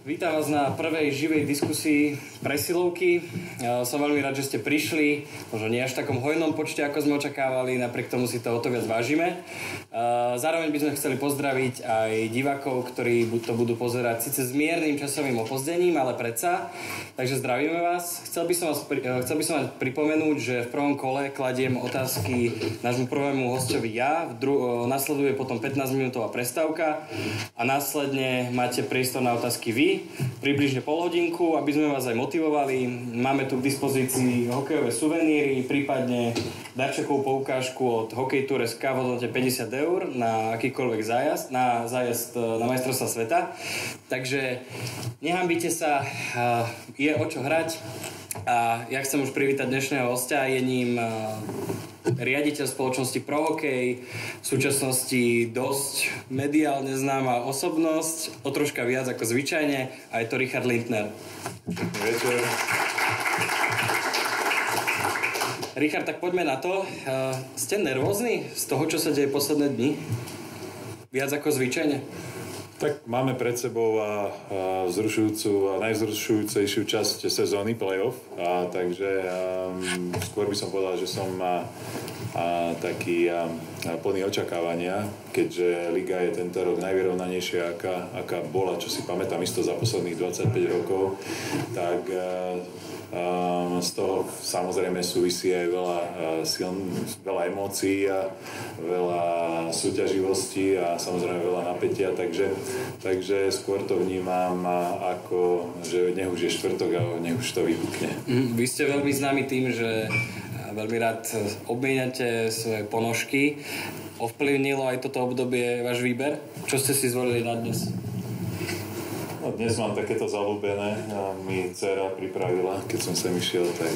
Vítam vás na prvej živej diskusii presilovky. Som veľmi rád, že ste prišli. Možno nie až v takom hojnom počte, ako sme očakávali, napriek tomu si to o to viac vážime. Zároveň by sme chceli pozdraviť aj divákov, ktorí to budú pozerať síce s miernym časovým opozdením, ale predsa. Takže zdravíme vás. Chcel by som vám pripomenúť, že v prvom kole kladiem otázky nášmu prvému hosťovi ja. Nasleduje potom 15-minútová prestávka a následne máte priestor na otázky vy. Približne pol hodinku, aby sme vás aj motivovali. Máme tu k dispozícii hokejové suveníry, prípadne darčekovú poukážku od Hokej Tour.sk v hodnote 50 eur na akýkoľvek zájazd, na majstrovstvá sveta. Takže nehambite sa, je o čo hrať. A ja chcem už privítať dnešného hostia, je ním riaditeľ spoločnosti Pro Hokej, v súčasnosti dosť mediálne známa osobnosť, o troška viac ako zvyčajne, a je to Richard Lindner. Večer. Richard, tak poďme na to. Ste nervózni z toho, čo sa deje posledné dni? Viac ako zvyčajne? Tak máme pred sebou vzrušujúcu a najvzrušujúcejšiu časť sezóny playoff, takže skôr by som povedal, že som taký plný očakávania, keďže liga je tento rok najvyrovnanejšia, aká bola, čo si pamätám isto za posledných 25 rokov, tak z toho samozrejme súvisí aj veľa emócií a veľa súťaživosti a samozrejme veľa napätia, takže skôr to vnímam ako, že nech už je štvrtok a nech už to vypukne. Vy ste veľmi známi tým, že veľmi rád obmieniate svoje ponožky. Ovplyvnilo aj toto obdobie váš výber? Čo ste si zvolili na dnes? No, dnes mám takéto zaľúbené, mi dcera pripravila, keď som sem išiel, tak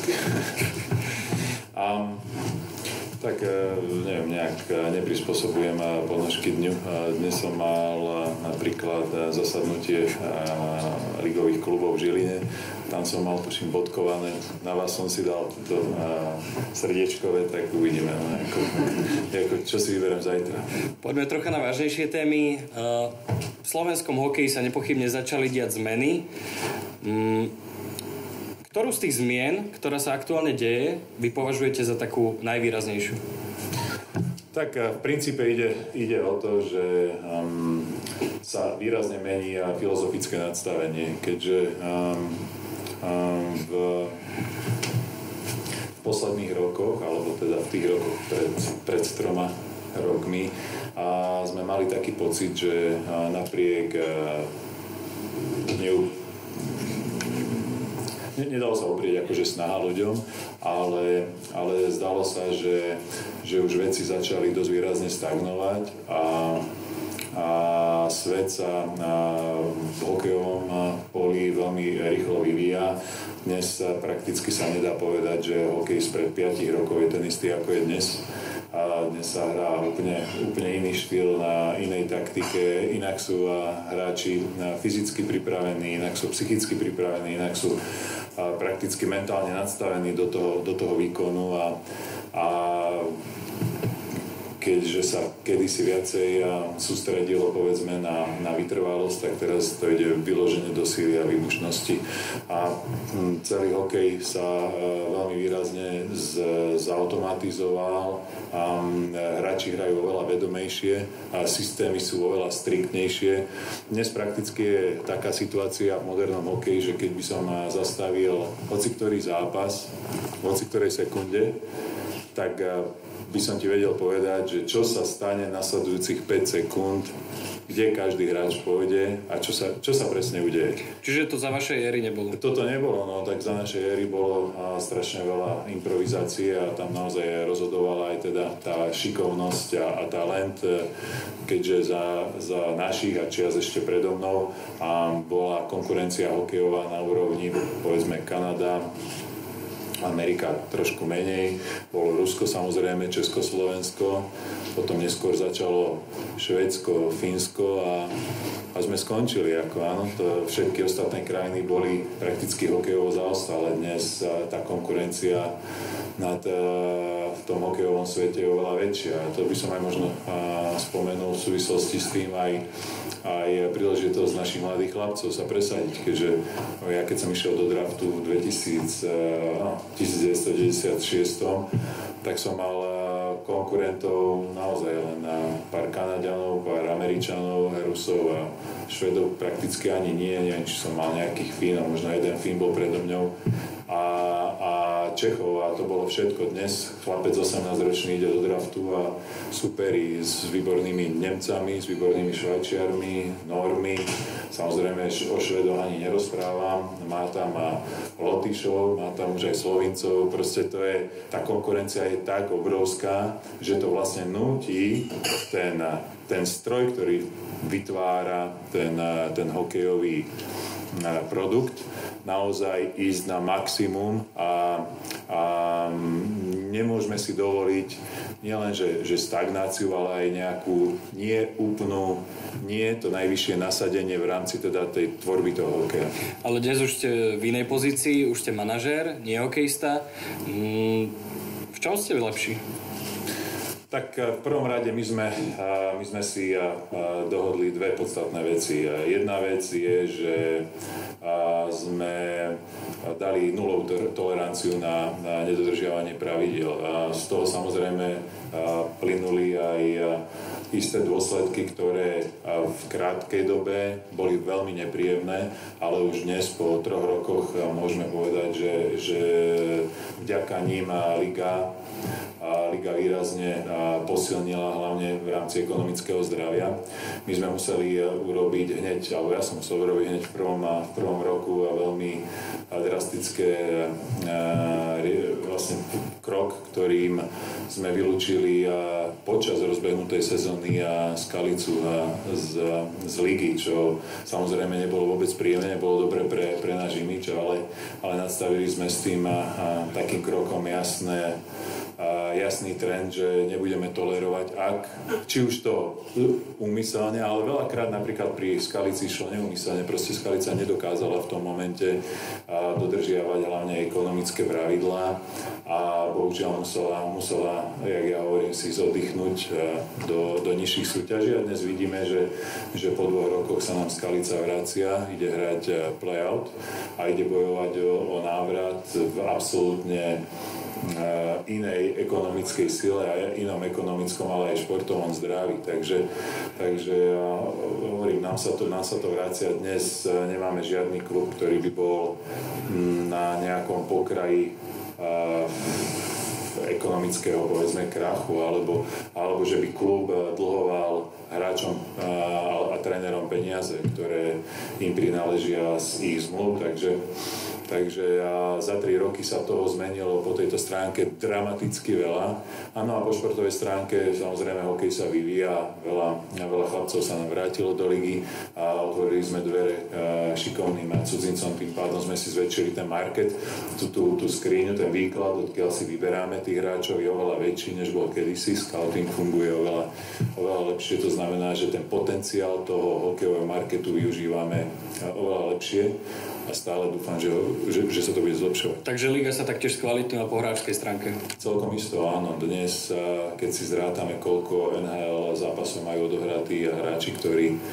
neviem, nejak neprispôsobujem ponožky dňu. Dnes som mal napríklad zasadnutie ligových klubov v Žiline, tam som mal tuším bodkované, na vás som si dal to srdiečkové, tak uvidíme, čo si vyberiem zajtra. Poďme trocha na vážnejšie témy. V slovenskom hokeji sa nepochybne začali diať zmeny. Ktorú z tých zmien, ktorá sa aktuálne deje, vy považujete za takú najvýraznejšiu? Tak v princípe ide o to, že sa výrazne mení filozofické nadstavenie, keďže v posledných rokoch, alebo teda v tých rokoch pred 3 rokmi sme mali taký pocit, že napriek nedalo sa oprieť akože snaha ľuďom, ale zdalo sa, že už veci začali dosť výrazne stagnovať a svet sa v hokejovom poli veľmi rýchlo vyvíja. Dnes prakticky sa nedá povedať, že hokej spred 5 rokov je ten istý, ako je dnes. A dnes sa hrá úplne iný štýl, na inej taktike, inak sú hráči fyzicky pripravení, inak sú psychicky pripravení, inak sú prakticky mentálne nadstavení do toho výkonu a keďže sa kedysi viacej sústredilo povedzme na vytrvalosť, tak teraz to ide vyloženie do síly a výbušnosti. A celý hokej sa veľmi výrazne zautomatizoval, hráči hrajú oveľa vedomejšie a systémy sú oveľa striktnejšie. Dnes prakticky je taká situácia v modernom hokeji, že keď by som zastavil hociktorý zápas, v hociktorej sekunde, tak by som ti vedel povedať, že čo sa stane nasledujúcich 5 sekúnd, kde každý hráč pôjde a čo sa presne udeje. Čiže to za vašej éry nebolo? Toto nebolo, no tak za našej éry bolo strašne veľa improvizácie a tam naozaj rozhodovala aj teda tá šikovnosť a talent, keďže za našich a čias ešte predo mnou bola konkurencia hokejová na úrovni povedzme Kanada, Amerika trošku menej, bolo Rusko samozrejme, Československo, potom neskôr začalo Švédsko, Fínsko a sme skončili. Všetky ostatné krajiny boli prakticky hokejovo zaostalé. Dnes tá konkurencia v tom hokejovom svete je oveľa väčšia. A to by som aj možno spomenul v súvislosti s tým aj príležitosť našich mladých chlapcov sa presadiť, keďže ja keď som išiel do draftu v 1996, tak som mal konkurentov naozaj len pár Kanaďanov, pár Američanov, Rusov a Švedov prakticky ani nie. Neviem, či som mal nejakých Fínov, možno jeden Fín bol predo mňou a Čechov a to bolo všetko. Dnes chlapec 18-ročný ide do draftu a superí s výbornými Nemcami, s výbornými Švajčiarmi, Normmi. Samozrejme o Švedoch ani nerozprávam. Má tam Lotyšov, má tam už aj Slovincov. Proste tá konkurencia je tak obrovská, že to vlastne núti ten stroj, ktorý vytvára ten hokejový produkt, naozaj ísť na maximum a nemôžeme si dovoliť nielen, že stagnáciu, ale aj nejakú nie to najvyššie nasadenie v rámci teda tej tvorby toho hokeja. Ale dnes už ste v inej pozícii, už ste manažér, nie hokejista. V čom ste lepší? Tak v prvom rade my sme si dohodli dve podstatné veci. Jedna vec je, že sme dali nulovú toleranciu na nedodržiavanie pravidiel. Z toho samozrejme plynuli aj isté dôsledky, ktoré v krátkej dobe boli veľmi nepríjemné, ale už dnes po 3 rokoch môžeme povedať, že vďaka ním Liga výrazne posilnila hlavne v rámci ekonomického zdravia. My sme museli urobiť ja som musel urobiť hneď v prvom roku veľmi drastické vlastne krok, ktorým sme vylúčili počas rozbehnutej sezóny Skalicu z ligy, čo samozrejme nebolo vôbec príjemné, nebolo dobre pre náš imidž, ale nastavili sme s tým takým krokom jasný trend, že nebudeme tolerovať, či už to úmyselne, ale veľakrát napríklad pri Skalici šlo neúmyselne, proste Skalica nedokázala v tom momente dodržiavať hlavne ekonomické pravidlá a bohužiaľ musela, jak ja hovorím, si oddychnúť do nižších súťaží a dnes vidíme, že po 2 rokoch sa nám Skalica vracia, ide hrať play-out a ide bojovať o návrat v absolútne inej ekonomickej sile a inom ekonomickom, ale aj športovom zdraví. Takže hovorím, nám sa to vracia. Dnes nemáme žiadny klub, ktorý by bol na nejakom pokraji ekonomického, povedzme, krachu, alebo že by klub dlhoval hráčom a trénerom peniaze, ktoré im prináležia z ich zmluv. Takže za 3 roky sa toho zmenilo po tejto stránke dramaticky veľa. Áno, a po športovej stránke samozrejme hokej sa vyvíja, veľa chlapcov sa nám vrátilo do ligy a otvorili sme dvere šikovným cudzincom, tým pádom sme si zväčšili ten market, tú skriňu, ten výklad, odkiaľ si vyberáme tých hráčov, je oveľa väčší, než bol kedysi. Scouting funguje oveľa lepšie, to znamená, že ten potenciál toho hokejového marketu využívame oveľa lepšie a stále dúfam, že sa to bude zlepšovať. Takže liga sa taktiež skvalitnila po hráčskej stránke? Celkom isto, áno. Dnes, keď si zrátame, koľko NHL zápasov majú odohratí hráči, ktorí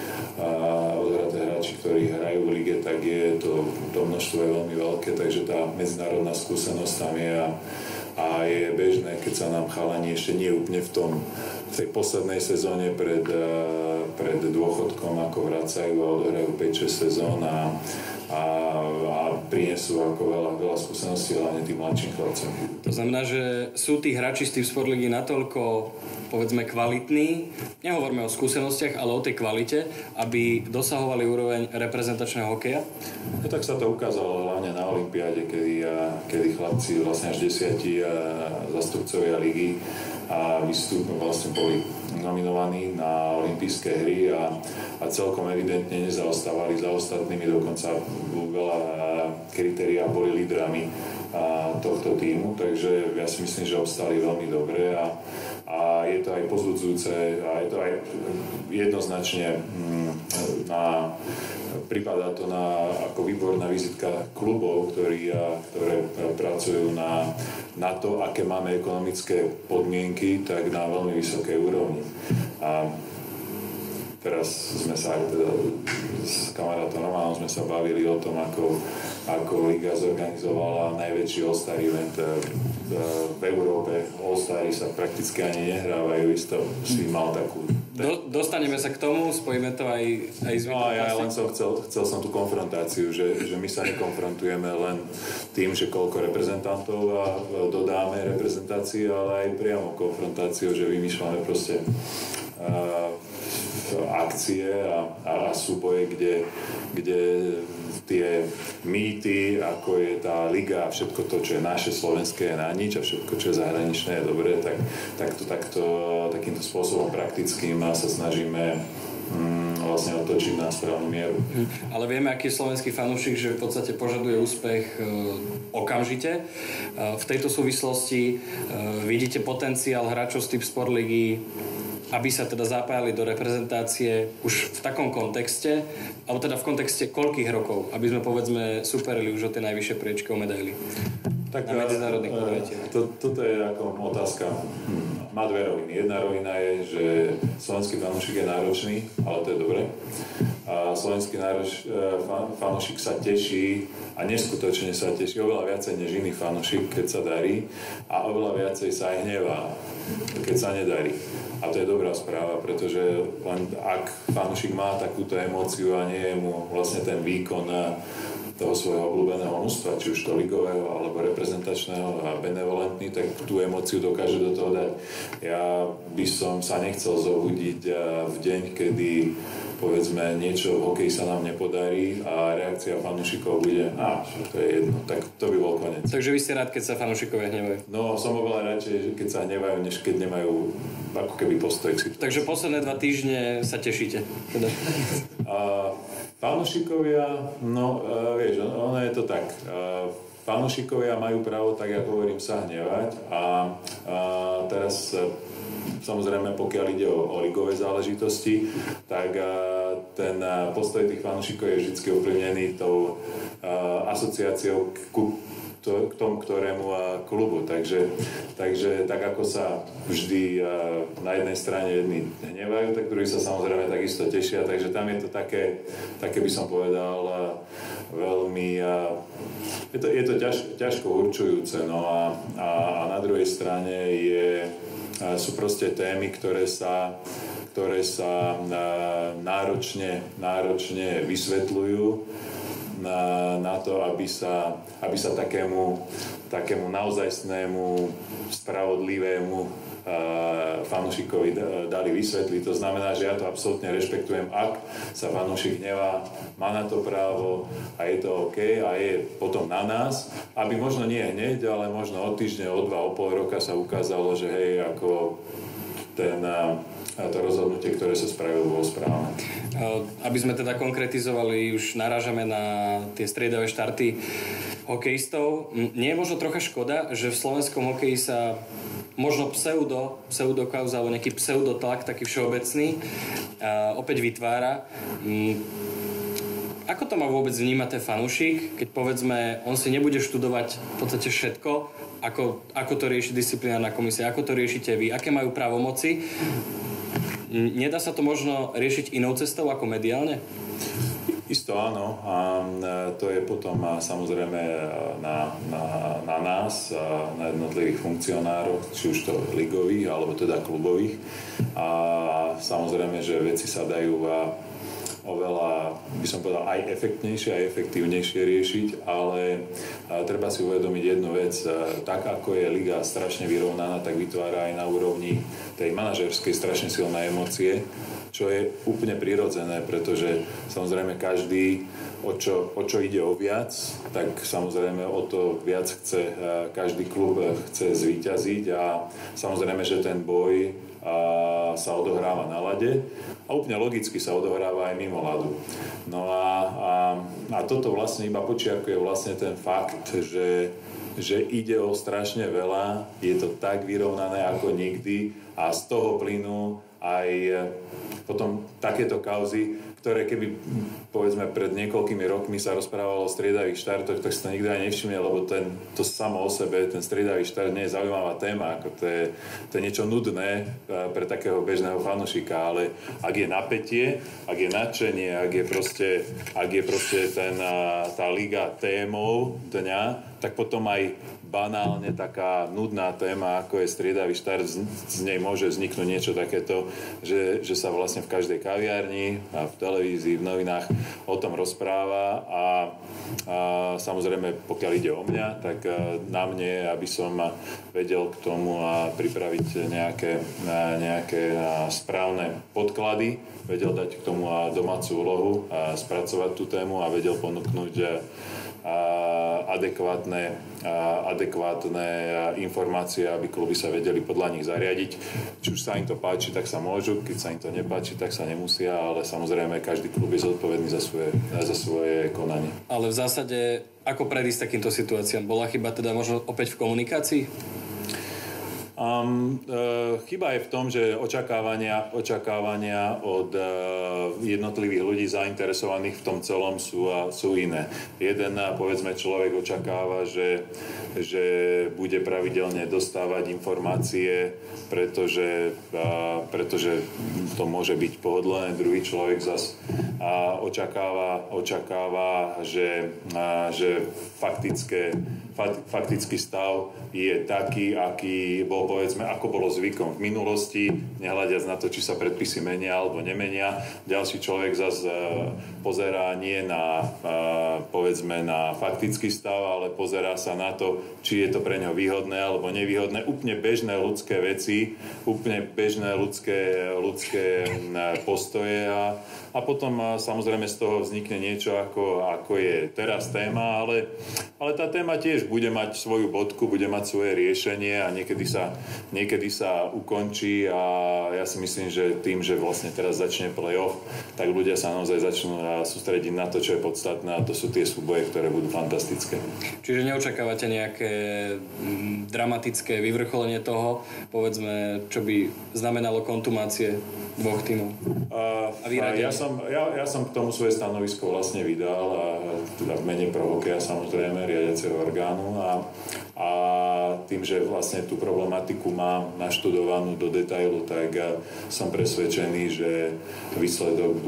hrajú v lige, tak je to množstvo je veľmi veľké, takže tá medzinárodná skúsenosť tam je a je bežné, keď sa nám chalani ešte nie úplne v tej poslednej sezóne pred dôchodkom, ako vracajú a odohrajú 5-6 sezón a prinesú ako veľa skúseností, hlavne tým mladším chlapcom. To znamená, že sú tí hráči z tým Sportligy natoľko, povedzme, kvalitní, nehovoríme o skúsenostiach, ale o tej kvalite, aby dosahovali úroveň reprezentačného hokeja? No tak sa to ukázalo hlavne na olympiáde, kedy chlapci, vlastne až 10 zastupcovia ligy a vlastne boli nominovaní na olympijské hry a celkom evidentne nezaostávali za ostatnými, dokonca veľa kritériá boli lídrami tohto týmu, takže ja si myslím, že obstáli veľmi dobre a je to aj pozbudzujúce a je to aj jednoznačne pripadá to ako výborná vizitka klubov, ktoré pracujú na na to, aké máme ekonomické podmienky, tak na veľmi vysokej úrovni. A teraz sme sa teda s kamarátom Romanom sme sa bavili o tom, ako Liga zorganizovala najväčší All-Star event v Európe. All-Stary sa prakticky ani nehrávajú, isto si mal takú... Dostaneme sa k tomu, spojíme to aj s No a ja len chcel som tú konfrontáciu, že my sa nekonfrontujeme len tým, že koľko reprezentantov dodáme reprezentácii, ale aj priamo konfrontáciu, že vymýšľame proste akcie a súboje, kde tie mýty, ako je tá liga a všetko to, čo je naše slovenské, je na nič a všetko, čo je zahraničné, je dobré, tak takýmto spôsobom praktickým sa snažíme vlastne otočiť na správnu mieru. Ale vieme, aký je slovenský fanúšik, že v podstate požaduje úspech okamžite. V tejto súvislosti vidíte potenciál hráčov z typ Sportligy, aby sa teda zapájali do reprezentácie už v takom kontexte, alebo teda v kontexte koľkých rokov, aby sme povedzme superili už o tie najvyššie priečky o medaily tak na medzinárodných podujatiach. Toto je ako otázka. Má dve roviny. Jedna rovina je, že slovenský fanúšik je náročný, ale to je dobre. A slovenský fanúšik sa teší a neskutočne sa teší oveľa viacej než iný fanúšik, keď sa darí, a oveľa viacej sa aj hnevá, keď sa nedarí. A to je dobrá správa, pretože len ak fanúšik má takúto emóciu a nie je mu vlastne ten výkon toho svojho obľúbeného mužstva, či už to ligového alebo reprezentačného a benevolentný, tak tú emóciu dokáže do toho dať. Ja by som sa nechcel zobudiť v deň, kedy povedzme niečo v hokeji sa nám nepodarí a reakcia fanúšikov bude to je jedno, tak to by bol koniec. Takže vy ste rád, keď sa fanúšikovia hnevajú? No, som oveľa radšej, keď sa hnevajú, než keď nemajú ako keby postoj k situácii. Takže posledné 2 týždne sa tešíte? Teda. Fanúšikovia, vieš, ono je to tak. Fanúšikovia majú právo, tak ako hovorím, sa hnevať a teraz samozrejme, pokiaľ ide o ligové záležitosti, tak ten postoj tých fanúšikov je vždy ovplyvnený tou asociáciou k tomu ktorému klubu. Takže tak ako sa vždy na jednej strane jedni hnevajú, tak druhí sa samozrejme takisto tešia. Takže tam je to také by som povedal, veľmi... Je to ťažko určujúce. No a na druhej strane sú proste témy, ktoré sa náročne vysvetľujú na to, aby sa takému naozajstnému, spravodlivému fanúšikovi dali vysvetliť. To znamená, že ja to absolútne rešpektujem, ak sa fanúšik hnevá, má na to právo a je to OK a je potom na nás, aby možno nie hneď, ale možno o týždne, o 2, o pol roka sa ukázalo, že hej, ako to rozhodnutie, ktoré sa spravilo, bolo správne. Aby sme teda konkretizovali, už narážame na tie striedové štarty hokejistov. Nie je možno trocha škoda, že v slovenskom hokeji sa možno pseudokauza alebo nejaký pseudotlak, taký všeobecný, opäť vytvára. Ako to má vôbec vnímať ten fanúšik, keď povedzme, on si nebude študovať v podstate všetko, ako to rieši disciplinárna komisia, ako to riešite vy, aké majú právomoci. Nedá sa to možno riešiť inou cestou ako mediálne? Isto áno, a to je potom samozrejme na nás, na jednotlivých funkcionároch, či už to ligových, alebo teda klubových. A samozrejme, že veci sa dajú oveľa, by som povedal, aj efektnejšie, aj efektívnejšie riešiť, ale treba si uvedomiť jednu vec. Tak, ako je liga strašne vyrovnaná, tak vytvára aj na úrovni tej manažerskej strašne silné emócie, čo je úplne prirodzené, pretože samozrejme každý, o čo ide o viac, tak samozrejme o to viac chce, každý klub chce zvíťaziť a samozrejme, že ten boj sa odohráva na ľade a úplne logicky sa odohráva aj mimo ľadu. No a toto vlastne iba počiarkuje vlastne ten fakt, že ide o strašne veľa, je to tak vyrovnané ako nikdy a z toho plynú aj potom takéto kauzy, ktoré keby povedzme pred niekoľkými rokmi sa rozprávalo o striedavých štartoch, tak si to nikto aj nevšimne, lebo to samo o sebe, ten striedavý štart nie je zaujímavá téma, ako to je niečo nudné pre takého bežného fanušika, ale ak je napätie, ak je nadšenie, ak je proste tá liga témou dňa, tak potom aj banálne taká nudná téma, ako je striedavý štart, z nej môže vzniknúť niečo takéto, že sa vlastne v každej kaviarni a v televízii, v novinách o tom rozpráva a samozrejme, pokiaľ ide o mňa, tak na mne, aby som vedel k tomu a pripraviť nejaké správne podklady, vedel dať k tomu domácu úlohu a spracovať tú tému a vedel ponúknuť adekvátne informácie, aby kluby sa vedeli podľa nich zariadiť. Či už sa im to páči, tak sa môžu, keď sa im to nepáči, tak sa nemusia, ale samozrejme každý klub je zodpovedný za svoje konanie. Ale v zásade, ako predísť takýmto situáciám? Bola chyba teda možno opäť v komunikácii? Chyba je v tom, že očakávania od jednotlivých ľudí zainteresovaných v tom celom sú iné. Jeden, povedzme, človek očakáva, že bude pravidelne dostávať informácie, pretože to môže byť pohodlné. Druhý človek zas očakáva, že faktický stav je taký, aký bol, povedzme, ako bolo zvykom v minulosti, nehľadiac na to, či sa predpisy menia alebo nemenia. Ďalší človek zase pozerá nie na, povedzme, na faktický stav, ale pozerá sa na to, či je to pre ňo výhodné alebo nevýhodné. Úplne bežné ľudské veci, úplne bežné ľudské postoje a potom samozrejme z toho vznikne niečo, ako je teraz téma, ale tá téma tiež bude mať svoju bodku, bude mať svoje riešenie a niekedy sa ukončí a ja si myslím, že tým, že vlastne teraz začne play-off, tak ľudia sa naozaj začnú sústrediť na to, čo je podstatné a to sú tie súboje, ktoré budú fantastické. Čiže neočakávate nejaké dramatické vyvrcholenie toho, povedzme, čo by znamenalo kontumácie dvoch tímov? Ja som k tomu svoje stanovisko vlastne vydal a teda v mene Pro Hokeja samozrejme riadiaceho orgánu a tým, že vlastne tú problematiku mám naštudovanú do detailu, tak som presvedčený, že výsledok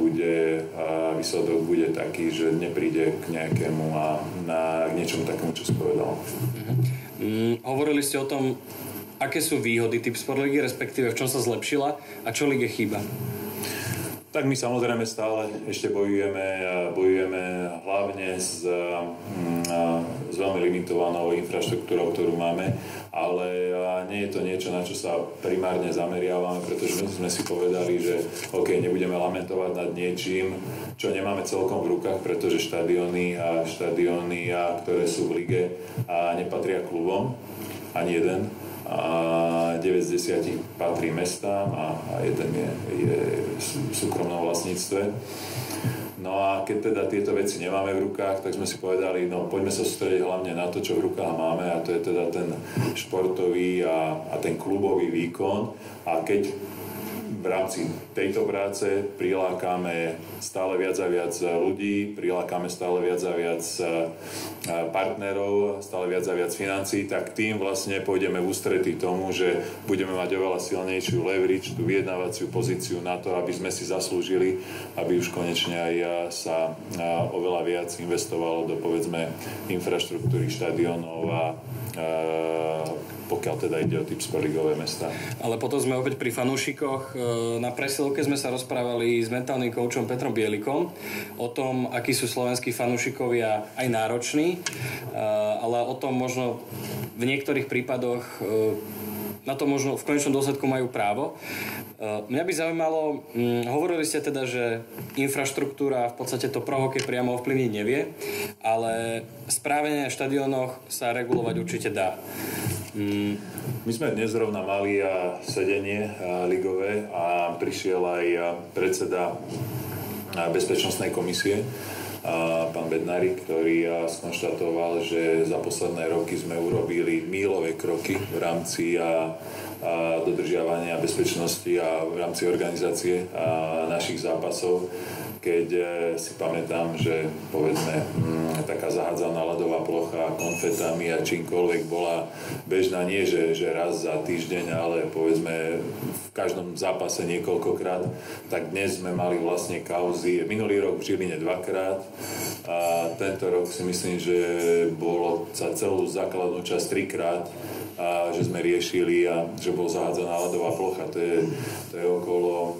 bude taký, že nepríde k nejakému k niečomu takému, čo si povedal. Hovorili ste o tom, aké sú výhody Tipsport ligy, respektíve v čom sa zlepšila a čo lige chýba? Tak my samozrejme stále ešte bojujeme hlavne s veľmi limitovanou infraštruktúrou, ktorú máme, ale nie je to niečo, na čo sa primárne zameriavame, pretože my sme si povedali, že OK, nebudeme lamentovať nad niečím, čo nemáme celkom v rukách, pretože štadióny, ktoré sú v lige, nepatria klubom, ani jeden. A 9 z 10 patrí mestám a jeden je v súkromnom vlastníctve. No a keď teda tieto veci nemáme v rukách, tak sme si povedali, no poďme sa sústrediť hlavne na to, čo v rukách máme, a to je teda ten športový a ten klubový výkon. A keď v rámci tejto práce prilákame stále viac a viac ľudí, prilákame stále viac a viac partnerov, stále viac a viac financií, tak tým vlastne pôjdeme v ústretí tomu, že budeme mať oveľa silnejšiu leverage, tú vyjednávaciu pozíciu na to, aby sme si zaslúžili, aby už konečne aj sa oveľa viac investovalo do, povedzme, infraštruktúry štadiónov a pokiaľ teda ide o Tipsport ligové mestá. Ale potom sme opäť pri fanúšikoch. Na presilovke sme sa rozprávali s mentálnym koučom Petrom Bielikom o tom, akí sú slovenskí fanúšikovia aj nároční, ale o tom možno v niektorých prípadoch na to možno v konečnom dôsledku majú právo. Mňa by zaujímalo, hovorili ste teda, že infraštruktúra v podstate to Pro Hokej priamo ovplyvniť nevie, ale správanie na štadiónoch sa regulovať určite dá. My sme dnes zrovna mali sedenie ligové a prišiel aj predseda bezpečnostnej komisie pán Bednárik, ktorý skonštatoval, že za posledné roky sme urobili míľové kroky v rámci dodržiavania bezpečnosti a v rámci organizácie našich zápasov. Keď si pamätám, že povedzme taká zahádzaná ľadová plocha konfetami a čímkoľvek bola bežná, nie že raz za týždeň, ale povedzme v každom zápase niekoľkokrát, tak dnes sme mali vlastne kauzy. Minulý rok v Žiline 2-krát a tento rok si myslím, že bolo za celú základnú časť 3-krát, že sme riešili a že bol zahádzaná ľadová plocha. To je okolo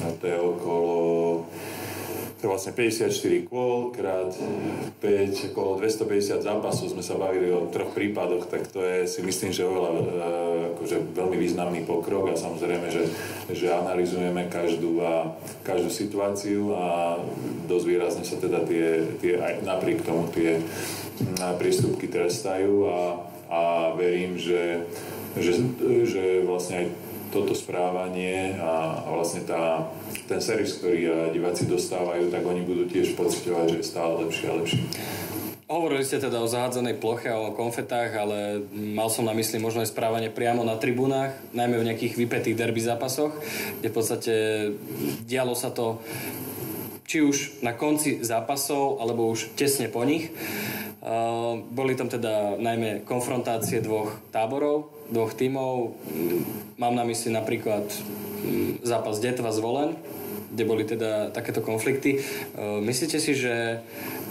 to je vlastne 54 kôl krát 5, okolo 250 zápasov sme sa bavili o 3 prípadoch, tak to je, si myslím, že oveľa akože veľmi významný pokrok a samozrejme, že analyzujeme každú situáciu a dosť výrazne sa teda tie aj napriek tomu tie prístupky trestajú a verím, že vlastne aj toto správanie a vlastne ten servis, ktorý diváci dostávajú, tak oni budú tiež pociťovať, že je stále lepšie a lepšie. Hovorili ste teda o zahádzanej ploche a o konfetách, ale mal som na mysli možno aj správanie priamo na tribúnach, najmä v nejakých vypätých derby zápasoch, kde v podstate dialo sa to či už na konci zápasov, alebo už tesne po nich. Boli tam teda najmä konfrontácie dvoch táborov, dvoch tímov. Mám na mysli napríklad zápas Detva Zvolen, kde boli teda takéto konflikty. Myslíte si, že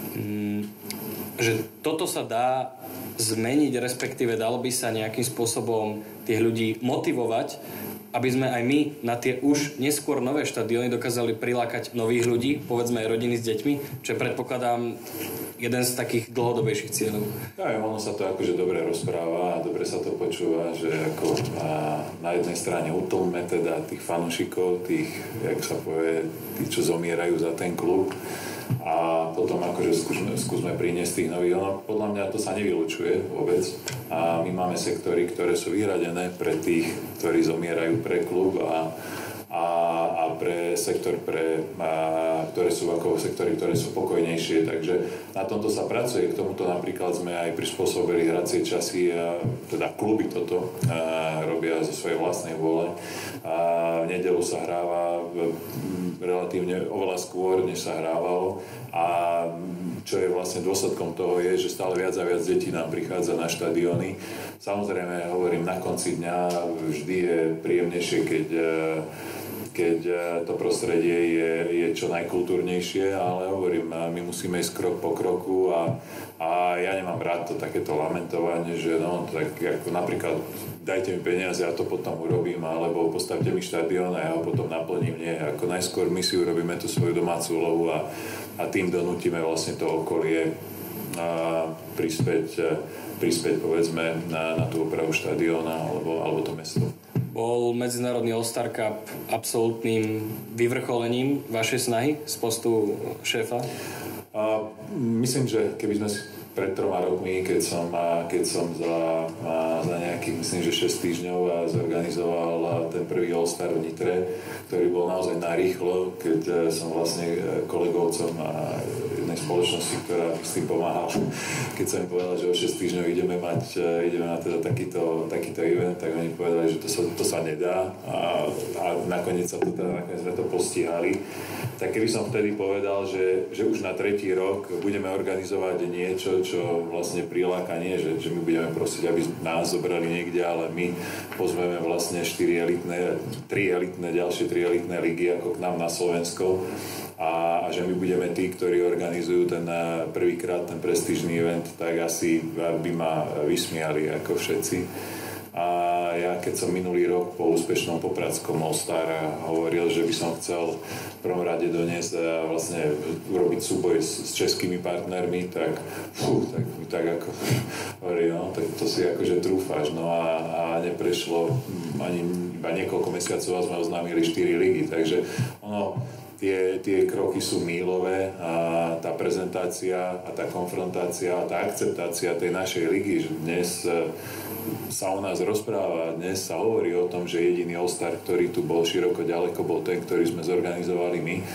toto sa dá zmeniť, respektíve dalo by sa nejakým spôsobom tých ľudí motivovať, aby sme aj my na tie už neskôr nové štadióny dokázali prilákať nových ľudí, povedzme aj rodiny s deťmi, čo predpokladám jeden z takých dlhodobejších cieľov. Ja, ono sa to akože dobre rozpráva a dobre sa to počúva, že ako na jednej strane utlme teda tých fanúšikov, tých, jak sa povie, tí, čo zomierajú za ten klub a potom akože skúsme priniesť tých nových. Ono, podľa mňa to sa nevylučuje vôbec a my máme sektory, ktoré sú vyhradené pre tých, ktorí zomierajú pre klub a pre sektor, ktoré sú ako sektory, ktoré sú pokojnejšie. Takže na tomto sa pracuje. K tomuto napríklad sme aj prispôsobili hracie časy, teda kluby toto robia zo svojej vlastnej vôle. V nedeľu sa hráva relatívne oveľa skôr, než sa hrávalo a čo je vlastne dôsledkom toho je, že stále viac a viac detí nám prichádza na štadióny. Samozrejme, hovorím, na konci dňa vždy je príjemnejšie, keď to prostredie je čo najkultúrnejšie, ale hovorím, my musíme ísť krok po kroku a ja nemám rád to takéto lamentovanie, že no, tak ako napríklad dajte mi peniaze, ja to potom urobím, alebo postavte mi štadión a ja ho potom naplním. Nie, ako najskôr my si urobíme tú svoju domácu úlohu a tým donútime vlastne to okolie prispieť povedzme na tú opravu štadióna alebo to mesto. Bol Medzinárodný All-Star Cup absolútnym vyvrcholením vašej snahy z postu šéfa? Myslím, že keby sme pred 3 rokmi, keď som za nejakých, myslím, že 6 týždňov zorganizoval ten prvý All-Star v Nitre, ktorý bol naozaj narýchlo, keď som vlastne kolegovcom jednej spoločnosti, ktorá s tým pomáhala, keď som im povedal, že o 6 týždňov ideme mať teda takýto event, tak oni povedali, že to sa nedá a nakoniec sme to postihali. Tak keby som vtedy povedal, že už na 3. rok budeme organizovať niečo, čo vlastne priláka, nie, že my budeme prosiť, aby nás zobrali niekde, ale my pozveme vlastne 3 ďalšie elitné ligy ako k nám na Slovensko a že my budeme tí, ktorí organizujú ten prvýkrát ten prestížny event, tak asi by ma vysmiali ako všetci. A ja keď som minulý rok po úspešnom popradskom All-Star hovoril, že by som chcel v prvom rade doniesť a vlastne urobiť súboj s českými partnermi, tak ako hovorí, no, tak to si akože trúfáš, no a neprešlo ani iba niekoľko mesiacov a sme oznámili 4 ligy, takže ono tie kroky sú míľové a tá prezentácia a tá konfrontácia a tá akceptácia tej našej ligy, že dnes sa o nás rozpráva, dnes sa hovorí o tom, že jediný All-Star, ktorý tu bol široko ďaleko, bol ten, ktorý sme zorganizovali my.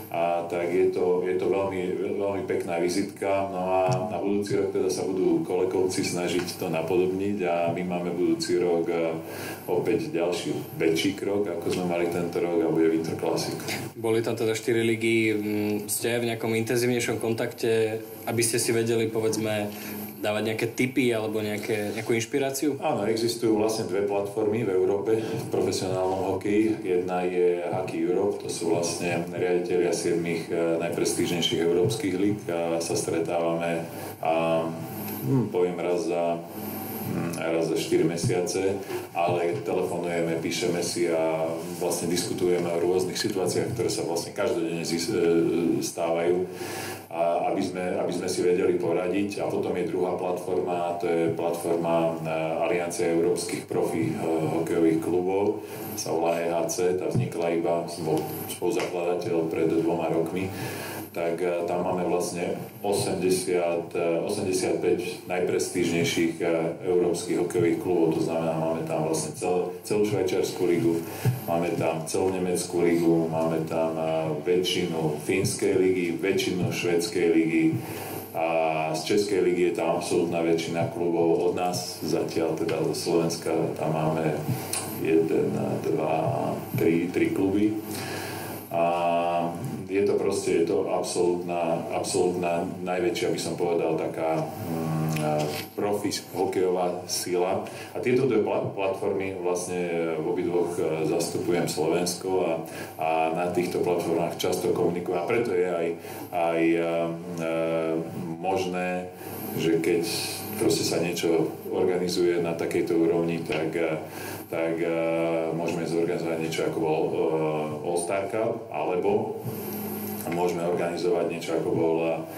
a tak je to veľmi pekná vizitka. No a na budúci rok teda sa budú Kolekovci snažiť to napodobniť a my máme budúci rok opäť ďalší väčší krok, ako sme mali tento rok, a bude Winter Classic. Boli tam teda 4 ligy, ste v nejakom intenzívnejšom kontakte, aby ste si vedeli, povedzme, dávať nejaké tipy alebo nejakú inšpiráciu? Áno, existujú vlastne dve platformy v Európe v profesionálnom hokeji. Jedna je Hockey Europe, to sú vlastne riaditelia 7 najprestížnejších európskych líg a sa stretávame a poviem raz za 4 mesiace, ale telefonujeme, píšeme si a vlastne diskutujeme o rôznych situáciách, ktoré sa vlastne každodenne stávajú, a aby sme si vedeli poradiť. A potom je druhá platforma, to je platforma Aliancia európskych profi hokejových klubov, sa volá EHC, tá vznikla iba, bol spoluzakladateľ pred 2 rokmi. Tak tam máme vlastne 85 najprestížnejších európskych hokejových klubov, to znamená, máme tam vlastne celú švajčiarsku ligu, máme tam celú nemeckú ligu, máme tam väčšinu fínskej ligy, väčšinu švédskej ligy a z českej ligy je tam absolútna väčšina klubov. Od nás zatiaľ teda zo Slovenska tam máme 1, 2, 3 kluby. A je to absolútna najväčšia, by som povedal, taká profi hokejová sila. A tieto dve platformy vlastne v obidvoch zastupujem Slovensko a na týchto platformách často komunikujem. A preto je aj možné, že keď proste sa niečo organizuje na takejto úrovni, tak môžeme zorganizovať niečo ako bol All-Star Cup, alebo môžeme organizovať niečo ako bol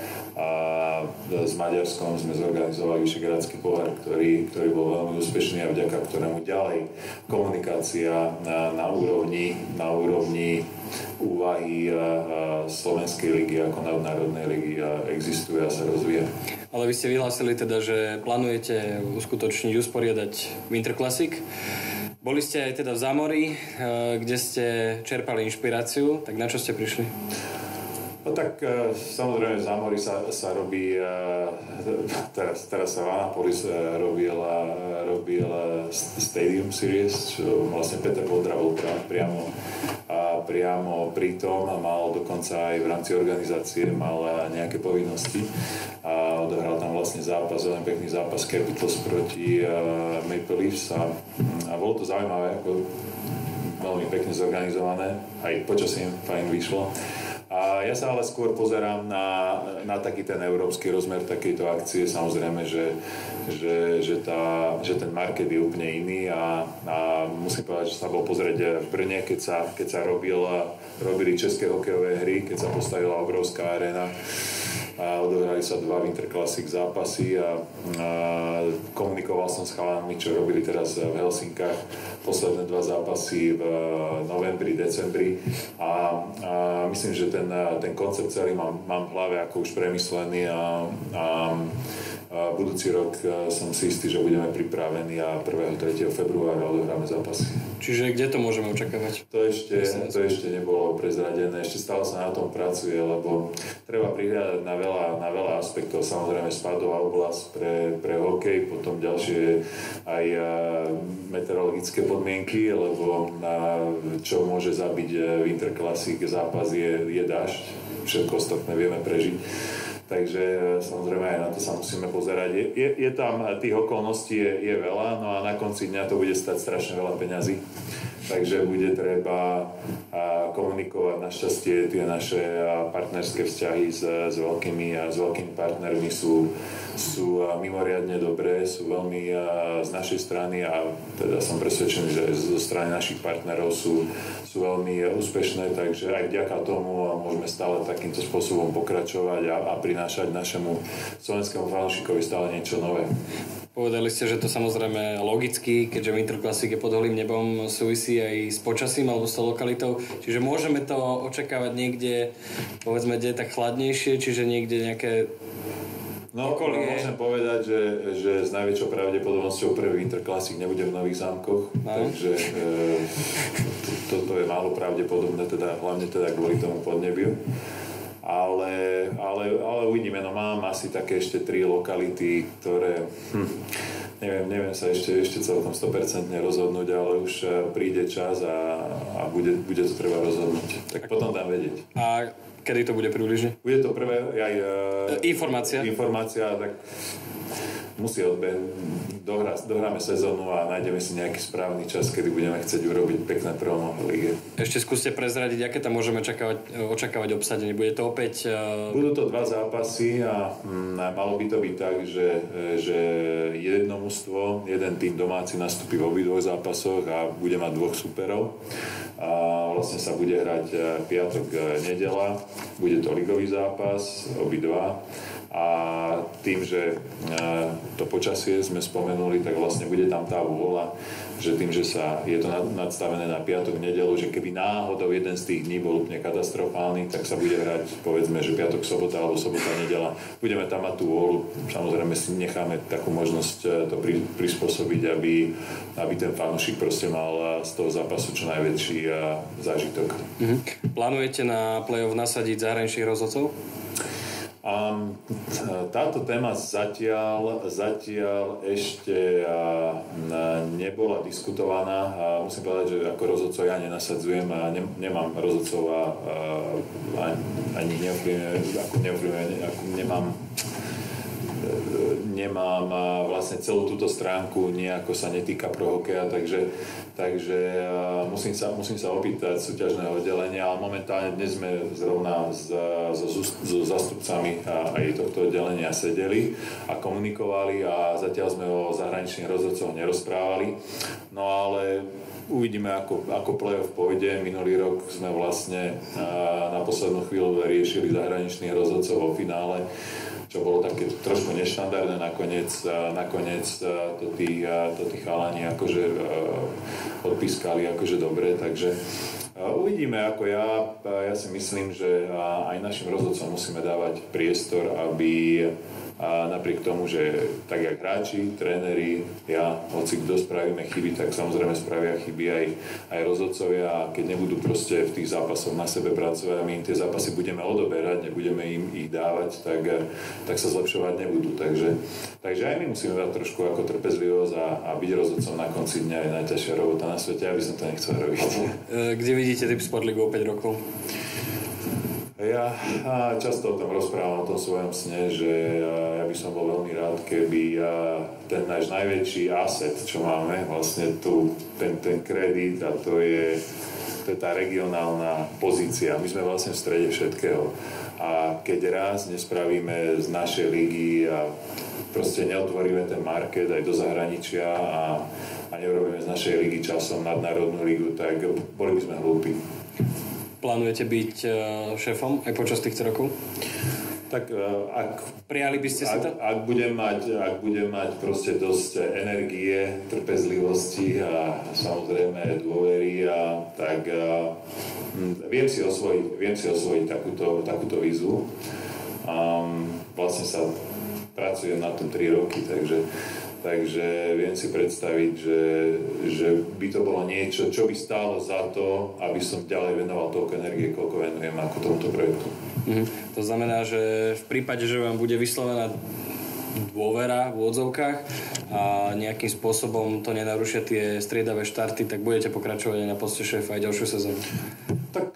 s Maďarskom sme zorganizovali Vyšehradský pohár, ktorý bol veľmi úspešný a vďaka ktorému ďalej komunikácia na úrovni úvahy Slovenskej ligy ako nadnárodnej ligy existuje a sa rozvíja. Ale vy ste vyhlásili teda, že plánujete usporiadať Winter Classic. Boli ste aj teda v Zámori, kde ste čerpali inšpiráciu, tak na čo ste prišli? No tak samozrejme v Zámori sa robí, teraz sa v Annapolis robil Stadium Series, čo vlastne Peter Vodra bol priamo pri tom a mal dokonca aj v rámci organizácie nejaké povinnosti a odohral tam vlastne zápas, veľmi pekný zápas Capitals proti Maple Leafs a bolo to zaujímavé, ako veľmi pekne zorganizované, aj počasím fajn vyšlo. A ja sa ale skôr pozerám na taký ten európsky rozmer takejto akcie. Samozrejme, že ten market je úplne iný a musím povedať, že sa bol pozrieť v Brne, keď sa robili české hokejové hry, keď sa postavila obrovská arena a odohrali sa 2 Winter Classic zápasy a komunikoval som s chalanmi, čo robili teraz v Helsinkách posledné 2 zápasy v novembri, decembri a myslím, že ten koncept celý mám v hlave ako už premyslený a budúci rok som si istý, že budeme pripravení a 1. 3. februára odohráme zápasy. Čiže kde to môžeme očakávať? To ešte nebolo prezradené, ešte stále sa na tom pracuje, lebo treba prihľadať na veľa aspektov. Samozrejme spadová oblasť pre hokej, potom ďalšie aj meteorologické podmienky, lebo čo môže zabiť Winter Classic zápas je dážď, všetko ostatné vieme prežiť. Takže samozrejme aj na to sa musíme pozerať. Je tam, tých okolností je veľa, no a na konci dňa to bude stať strašne veľa peňazí. Takže bude treba komunikovať. Našťastie tie naše partnerské vzťahy s veľkými partnermi sú mimoriadne dobré, sú veľmi z našej strany a teda som presvedčený, že zo strany našich partnerov sú veľmi úspešné, takže aj vďaka tomu môžeme stále takýmto spôsobom pokračovať a prinášať našemu slovenskému fanúšikovi stále niečo nové. Povedali ste, že to samozrejme logicky, keďže Winter Classic je pod holým nebom, súvisí aj s počasím alebo s tou lokalitou. Čiže môžeme to očakávať niekde, povedzme, kde je tak chladnejšie, čiže niekde nejaké okolie. Môžem povedať, že s najväčšou pravdepodobnosťou prvý Winter Classic nebude v Nových Zámkoch, takže toto je málo pravdepodobné, teda, hlavne teda kvôli tomu podnebiu. Ale uvidíme, no mám asi také ešte 3 lokality, ktoré neviem sa ešte celkom 100% rozhodnúť, ale už príde čas a bude to treba rozhodnúť. Tak potom dám vedieť. A kedy to bude približne? Bude to prvé aj informácia, tak musí dohráme sezónu a nájdeme si nejaký správny čas, kedy budeme chcieť urobiť pekné promo v lige. Ešte skúste prezradiť, aké tam môžeme očakávať obsadenie. Bude to opäť... Budú to 2 zápasy a malo by to byť tak, že jedno mužstvo, jeden tým domáci nastúpi v obidvoch zápasoch a bude mať 2 superov. A vlastne sa bude hrať piatok, nedeľa. Bude to ligový zápas, obidva. A tým, že to počasie sme spomenuli, tak vlastne bude tam tá vôľa, že tým, že je to nadstavené na piatok, nedeľu, že keby náhodou jeden z tých dní bol úplne katastrofálny, tak sa bude hrať, povedzme, že piatok, sobota alebo sobota, nedeľa. Budeme tam mať tú vôľu, samozrejme si necháme takú možnosť to prispôsobiť, aby ten fanúšik proste mal z toho zápasu čo najväčší zážitok. Plánujete na play-off nasadiť zahraničných rozhodcov? Táto téma zatiaľ ešte nebola diskutovaná. Musím povedať, že ako rozhodcov ja nenasadzujem a nemám rozhodcov ani nemám vlastne celú túto stránku, nejako sa netýka pro hokeja, takže musím sa opýtať súťažného oddelenia, ale momentálne dnes sme zrovna so zástupcami aj tohto oddelenia sedeli a komunikovali a zatiaľ sme o zahraničných rozhodcoch nerozprávali. No ale uvidíme, ako play-off pôjde. Minulý rok sme vlastne na poslednú chvíľu riešili zahraničných rozhodcov vo finále, čo bolo také trošku neštandardné, nakoniec to tí chalani akože odpískali akože dobre, takže uvidíme, ako ja si myslím, že aj našim rozhodcom musíme dávať priestor, aby napriek tomu, že tak jak hráči, tréneri, hoci kto spravíme chyby, tak samozrejme spravia chyby aj rozhodcovia a keď nebudú proste v tých zápasoch na sebe pracovať a my im tie zápasy budeme odoberať, nebudeme im ich dávať, tak sa zlepšovať nebudú. Takže aj my musíme dať trošku ako trpezlivosť a byť rozhodcom na konci dňa je najťažšia robota na svete, aby som to nechcel robiť. Kde vidíte Tipsport Ligu o 5 rokov? Ja často o tom rozprávam, o tom svojom sne, že ja by som bol veľmi rád, keby ten náš najväčší asset, čo máme, vlastne ten kredit, a to je tá regionálna pozícia. My sme vlastne v strede všetkého. A keď raz nespravíme z našej ligy a proste neotvoríme ten market aj do zahraničia a neurobíme z našej ligy časom nadnárodnú ligu, tak boli by sme hlúpi. Plánujete byť šéfom aj počas týchto rokov? Tak prijali by ste si to? Ak budem mať proste dosť energie, trpezlivosti a samozrejme dôvery, tak viem si osvojiť takúto výzvu. Vlastne sa pracujem na tom 3 roky, takže viem si predstaviť, že by to bolo niečo, čo by stálo za to, aby som ďalej venoval toľko energie, koľko venujem ako tomuto projektu. To znamená, že v prípade, že vám bude vyslovená dôvera v odzovkách a nejakým spôsobom to nenarušia tie striedavé štarty, tak budete pokračovať aj na poste šéfa aj ďalšiu sezónu. Tak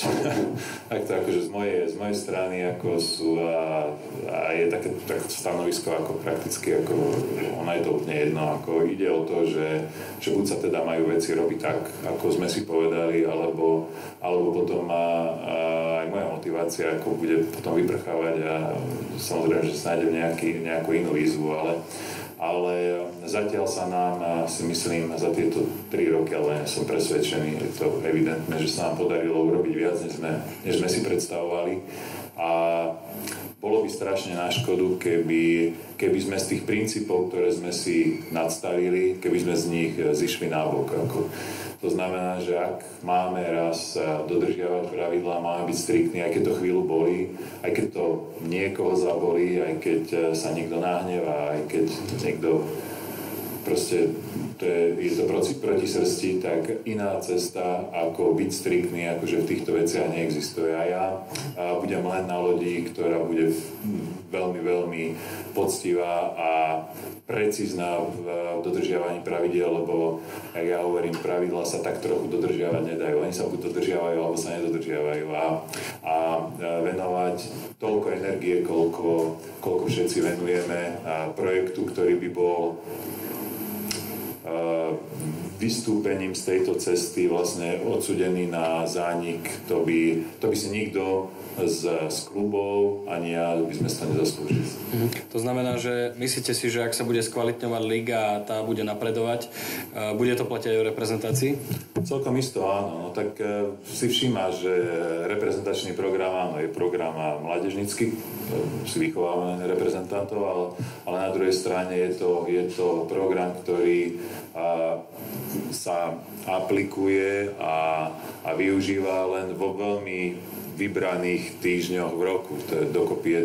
to akože z mojej strany ako sú a je také stanovisko ako prakticky ako ono je to úplne jedno, ako ide o to, že buď sa teda majú veci robiť tak, ako sme si povedali, alebo potom aj moja motivácia ako bude potom vyprchávať a samozrejme, že snájdem nejakú inú výzvu, ale zatiaľ sa nám, si myslím, za tieto 3 roky, ale som presvedčený, je to evidentné, že sa nám podarilo urobiť viac, než sme si predstavovali. A bolo by strašne na škodu, keby sme z tých princípov, ktoré sme si nadstavili, keby sme z nich zišli nabok. To znamená, že ak máme raz dodržiavať pravidlá, máme byť striktní, aj keď to chvíľu bolí, aj keď to niekoho zabolí, aj keď sa niekto nahnevá, aj keď niekto proste je to proti srsti, tak iná cesta, ako byť striktný, akože v týchto veciach neexistuje. A ja budem len na lodi, ktorá bude veľmi, veľmi poctivá a precízna v dodržiavaní pravidiel, lebo, jak ja hovorím, pravidlá sa tak trochu dodržiavať nedajú. Oni sa buď dodržiavajú, alebo sa nedodržiavajú. A venovať toľko energie, koľko všetci venujeme projektu, ktorý by bol vystúpením z tejto cesty vlastne odsudený na zánik, to by si nikto z klubov ani ja by sme sa nezaslúžili. To znamená, že myslíte si, že ak sa bude skvalitňovať liga a tá bude napredovať, bude to platiť aj o reprezentácii? Celkom isto áno. No, tak si všíma, že reprezentačný program áno, je program mládežnícky, si vychovávame reprezentantov, ale na druhej strane je to program, ktorý sa aplikuje a využíva len vo veľmi vybraných týždňoch v roku. Dokopy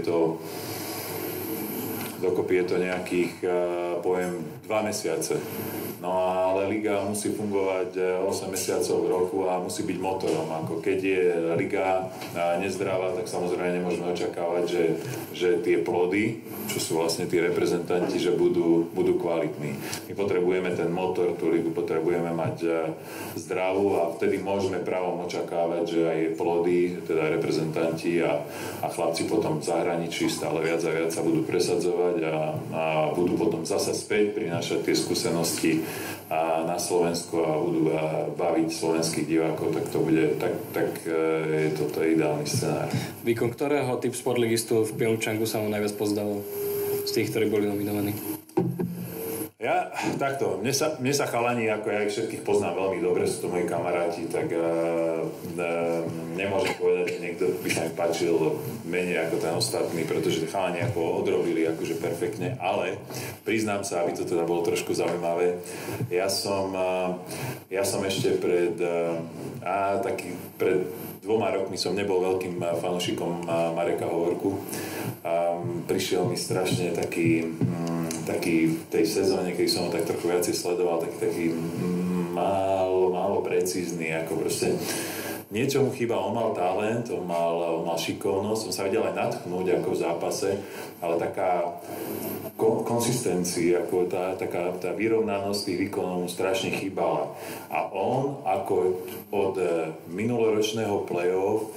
je to nejakých, poviem, 2 mesiace. No ale liga musí fungovať 8 mesiacov v roku a musí byť motorom. Ako keď je liga nezdravá, tak samozrejme nemôžeme očakávať, že tie plody, čo sú vlastne tí reprezentanti, že budú kvalitní. My potrebujeme ten motor, tú ligu potrebujeme mať zdravú a vtedy môžeme právom očakávať, že aj plody, teda reprezentanti a chlapci potom v zahraničí stále viac a viac sa budú presadzovať a budú potom zasa späť prinášať tie skúsenosti a na Slovensku a budú baviť slovenských divákov, tak to bude, tak je toto ideálny scenár. Výkon ktorého typ sportligistu v Pyeongchangu sa mu najviac pozdával z tých, ktorí boli nominovaní? Ja, takto, mne sa chalani, ako ja ich všetkých poznám veľmi dobre, sú to moji kamaráti, tak nemôžem povedať, že niekto by sa mi páčil menej ako ten ostatný, pretože tí chalani ako odrobili akože perfektne, ale priznám sa, aby to teda bolo trošku zaujímavé, ja som ešte pred 2 rokmi som nebol veľkým fanúšikom Mareka Hovorku. Prišiel mi strašne taký v tej sezóne, keď som ho tak trochu viacej sledoval, taký málo precízny, ako proste niečo mu chýba, on mal talent, on mal šikovnosť, on sa vedel aj nadchnúť ako v zápase, ale taká konsistencia, ako tá vyrovnanosť tých výkonov mu strašne chýbala. A on ako od minuloročného play-off,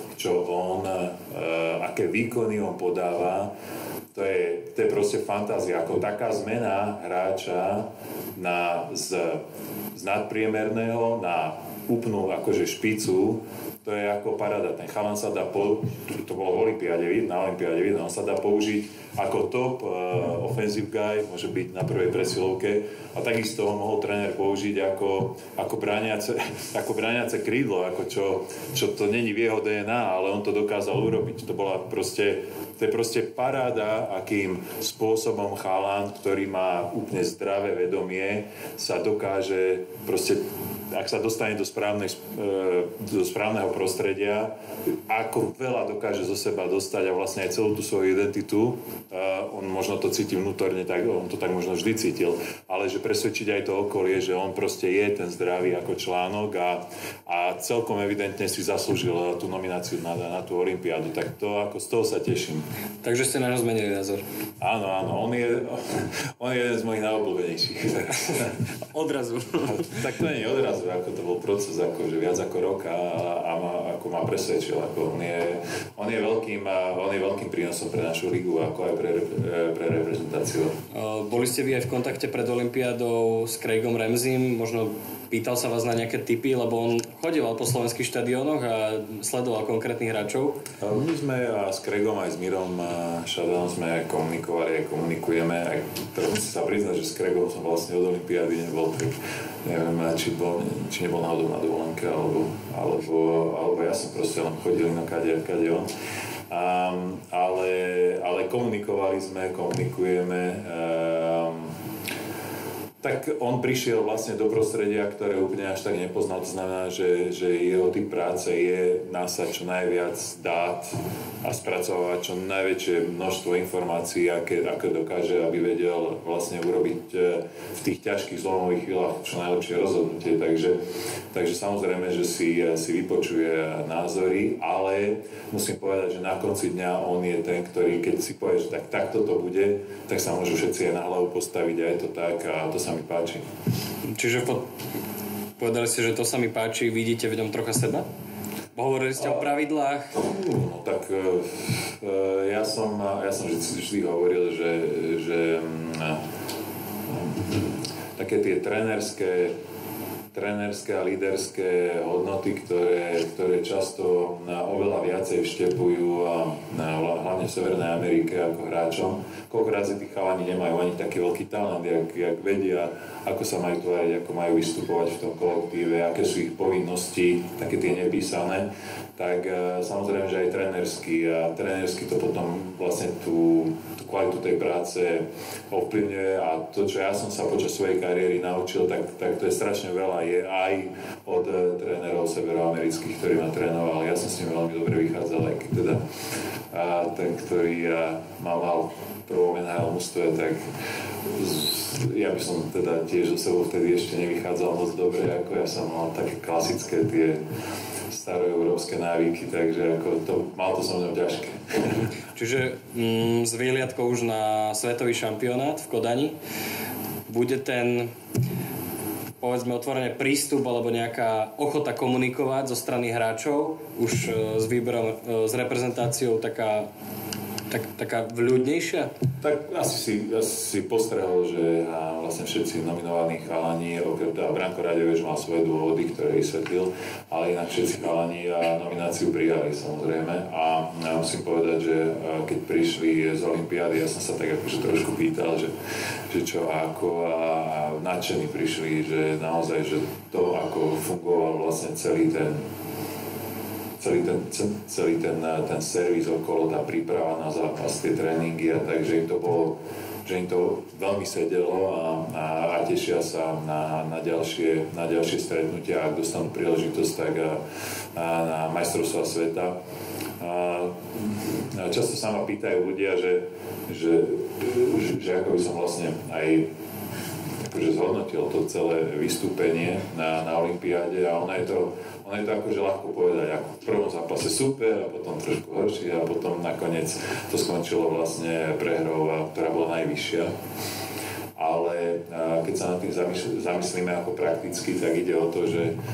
aké výkony on podáva, to je proste fantázia. Ako taká zmena hráča z nadpriemerného na úplnú akože špicu, to je ako paráda. Ten chalan sa dá to bolo na olympiáde vidno, on sa dá použiť ako top offensive guy, môže byť na prvej presilovke a takisto ho mohol tréner použiť ako brániace krídlo, ako čo to není v jeho DNA, ale on to dokázal urobiť. To je proste paráda, akým spôsobom chalan, ktorý má úplne zdravé vedomie, sa dokáže proste, ak sa dostane do správneho prostredia, ako veľa dokáže zo seba dostať a vlastne aj celú tú svoju identitu, on možno to cíti vnútorne, tak on to tak možno vždy cítil, ale že presvedčiť aj to okolie, že on proste je ten zdravý ako článok a celkom evidentne si zaslúžil tú nomináciu na tú olympiádu, tak to ako z toho sa teším. Takže ste na ňo zmenili názor. Áno, on je jeden z mojich najobľúbenejších. Odrazu. Tak to nie je odrazu, ako to bol proces akože viac ako rok a ako ma presvedčil. Ako on je veľkým prínosom pre našu ligu, ako aj pre reprezentáciu. Boli ste vy aj v kontakte pred olympiádou s Craigom Ramseym, možno pýtal sa vás na nejaké tipy, lebo on chodieval po slovenských štadiónoch a sledoval konkrétnych hráčov. My sme s Craigom aj s Mirom Šadanom sme komunikovali a komunikujeme. Musím sa priznať, že s Craigom som vlastne od olympiády nebol, tak neviem, či nebol náhodou na dovolenke, alebo ja som proste len chodil na kade on. Ale komunikujeme. Tak on prišiel vlastne do prostredia, ktoré úplne až tak nepoznal. To znamená, že jeho typ práce je násať čo najviac dát a spracovať čo najväčšie množstvo informácií, aké dokáže, aby vedel vlastne urobiť v tých ťažkých zlomových chvíľach čo najlepšie rozhodnutie. Takže samozrejme, že si vypočuje názory, ale musím povedať, že na konci dňa on je ten, ktorý keď si povie, že takto to bude, tak sa môžu všetci aj na hlavu postaviť a je to tak a to sa mi páči. Čiže povedali ste, že to sa mi páči, vidíte v ňom trocha seba? Hovorili ste o pravidlách? No tak ja som vždy hovoril, že také tie trénerské a líderské hodnoty, ktoré často oveľa viacej vštepujú hlavne v Severnej Amerike ako hráčom. Koľkokrát si tí chalani nemajú ani taký veľký talent, jak vedia, ako sa majú tvoriť, ako majú vystupovať v tom kolektíve, aké sú ich povinnosti, také tie nepísané, tak samozrejme, že aj trénersky to potom vlastne tú kvalitu tej práce ovplyvňuje a to, čo ja som sa počas svojej kariéry naučil, tak to je strašne veľa, je aj od trénerov severoamerických, ktorí ma trénovali. Ja som s nimi veľmi dobre vychádzal, aj keď teda ten, ktorý ma mal v prvom NHL mústve, tak ja by som teda tiež so sebou vtedy ešte nevychádzal moc dobre, ako ja som mal také klasické tie staroeurópske návyky, takže mal to so mnou ťažké. Čiže s výhliadkou už na svetový šampionát v Kodani bude ten, povedzme otvorene, prístup alebo nejaká ochota komunikovať zo strany hráčov už s výberom, s reprezentáciou taká vľúdnejšia? Tak asi si postrehol, že vlastne všetci nominovaní chalani, okrem teda Branko Radovič mal svoje dôvody, ktoré vysvetlil, ale inak všetci chalani nomináciu prijali samozrejme a ja musím povedať, že keď prišli z olympiády, ja som sa tak akože trošku pýtal, že čo a ako a nadšení prišli, že naozaj, že to ako fungoval vlastne celý ten servis okolo, tá príprava na zápas, tie tréningy a takže im to bolo, že im to veľmi sedelo a tešia sa na ďalšie stretnutia, ak dostanú príležitosť, tak na majstrovstvá sveta. Často sa ma pýtajú ľudia, že ako by som vlastne aj akože zhodnotil to celé vystúpenie na olympiáde a ono je to akože ľahko povedať, ako v prvom zápase super a potom trošku horšie a potom nakoniec to skončilo vlastne prehrou, ktorá bola najvyššia. Ale keď sa nad tým zamyslíme ako prakticky, tak ide o to,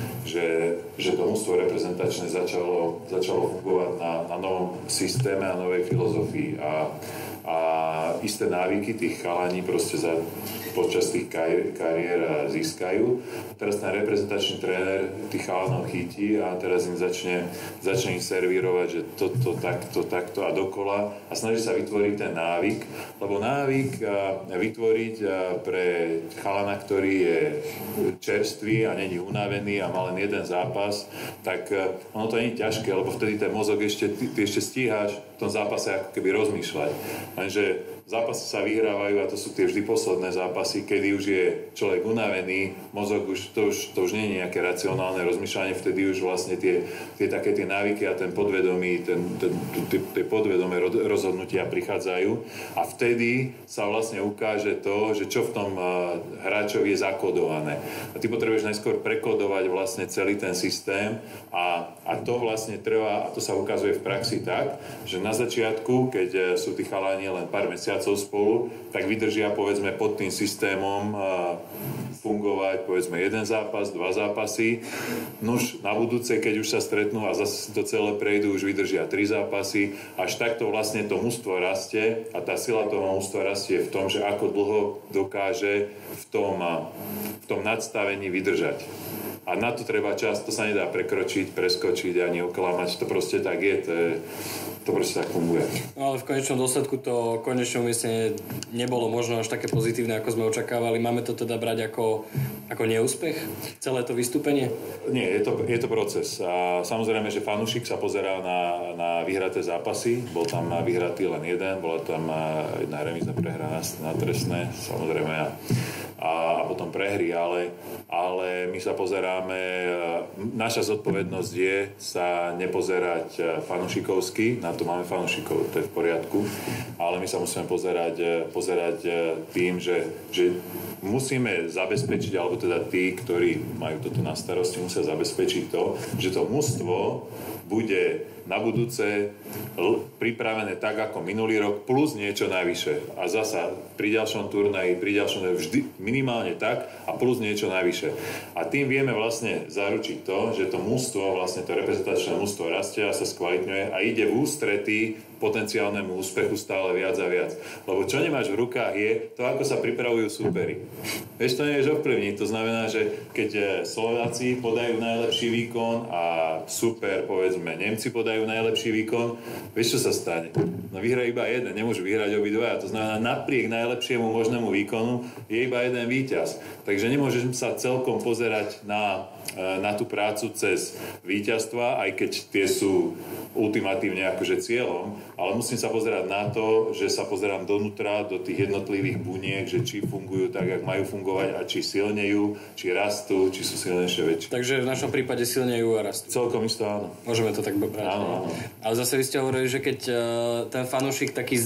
že to mužstvo reprezentačné začalo fungovať na novom systéme a novej filozofii a isté návyky tých chalaní proste počas tých kariér získajú. Teraz ten reprezentačný tréner tých chalanov chytí a teraz im začne im servírovať, že toto, takto a dokola a snaží sa vytvoriť ten návyk, lebo návyk vytvoriť pre chalana, ktorý je čerstvý a není unavený a má len jeden zápas, tak ono to nie je ťažké, lebo vtedy ten mozog ty ešte stíhaš v tom zápase ako keby rozmýšľať. Lenže zápasy sa vyhrávajú a to sú tie vždy posledné zápasy, kedy už je človek unavený, mozog to už nie je nejaké racionálne rozmýšľanie, vtedy už vlastne tie také tie návyky a ten podvedomý, tie podvedomé rozhodnutia prichádzajú a vtedy sa vlastne ukáže to, že čo v tom hráčovi je zakodované. A ty potrebuješ najskôr prekodovať vlastne celý ten systém a to vlastne trvá, a to sa ukazuje v praxi tak, že na začiatku, keď sú tí chalani len pár mesiacov spolu, tak vydržia povedzme pod tým systémom fungovať povedzme jeden zápas, dva zápasy. Nuž na budúce, keď už sa stretnú a zase to celé prejdú, už vydržia 3 zápasy. Až takto vlastne to mužstvo rastie a tá sila toho mužstva rastie v tom, že ako dlho dokáže v tom nadstavení vydržať. A na to treba čas, to sa nedá prekročiť, preskočiť ani oklamať, to proste tak je, to proste tak funguje. No ale v konečnom dôsledku to konečné umiestnenie nebolo možno až také pozitívne, ako sme očakávali. Máme to teda brať ako neúspech? Celé to vystúpenie? Nie, je to proces. A samozrejme, že fanúšik sa pozerá na vyhraté zápasy. Bol tam vyhratý len jeden, bola tam jedna remíza prehra na trestné, samozrejme. a potom prehry, ale my sa pozeráme, naša zodpovednosť je sa nepozerať fanúšikovsky, na to máme fanúšikov, to je v poriadku, ale my sa musíme pozerať tým, že musíme zabezpečiť, alebo teda tí, ktorí majú toto na starosti, musia zabezpečiť to, že to mužstvo bude na budúce pripravené tak ako minulý rok plus niečo navyše. A zasa pri ďalšom turnaji, vždy minimálne tak a plus niečo navyše. A tým vieme vlastne zaručiť to, že to mužstvo, vlastne to reprezentačné mužstvo rastie a sa skvalitňuje a ide v ústretí potenciálnemu úspechu stále viac a viac. Lebo čo nemáš v rukách je to, ako sa pripravujú súperi. Vieš, to nevieš ovplyvniť. To znamená, že keď Slováci podajú najlepší výkon a super, povedzme, Nemci podajú najlepší výkon, vieš, čo sa stane? No vyhra iba jeden, nemôžu vyhrať obidvaja. To znamená, napriek najlepšiemu možnému výkonu je iba jeden víťaz. Takže nemôžeš sa celkom pozerať na tú prácu cez víťazstva, aj keď tie sú ultimatívne akože cieľom, ale musím sa pozerať na to, že sa pozerám donútra, do tých jednotlivých buniek, že či fungujú tak, jak majú fungovať a či silnejú, či rastú, či sú silnejšie, väčšie. Takže v našom prípade silnejú a rastú. Celkom isto áno. Môžeme to tak brať. Áno. Ale zase vy ste hovorili, že keď ten fanúšik taký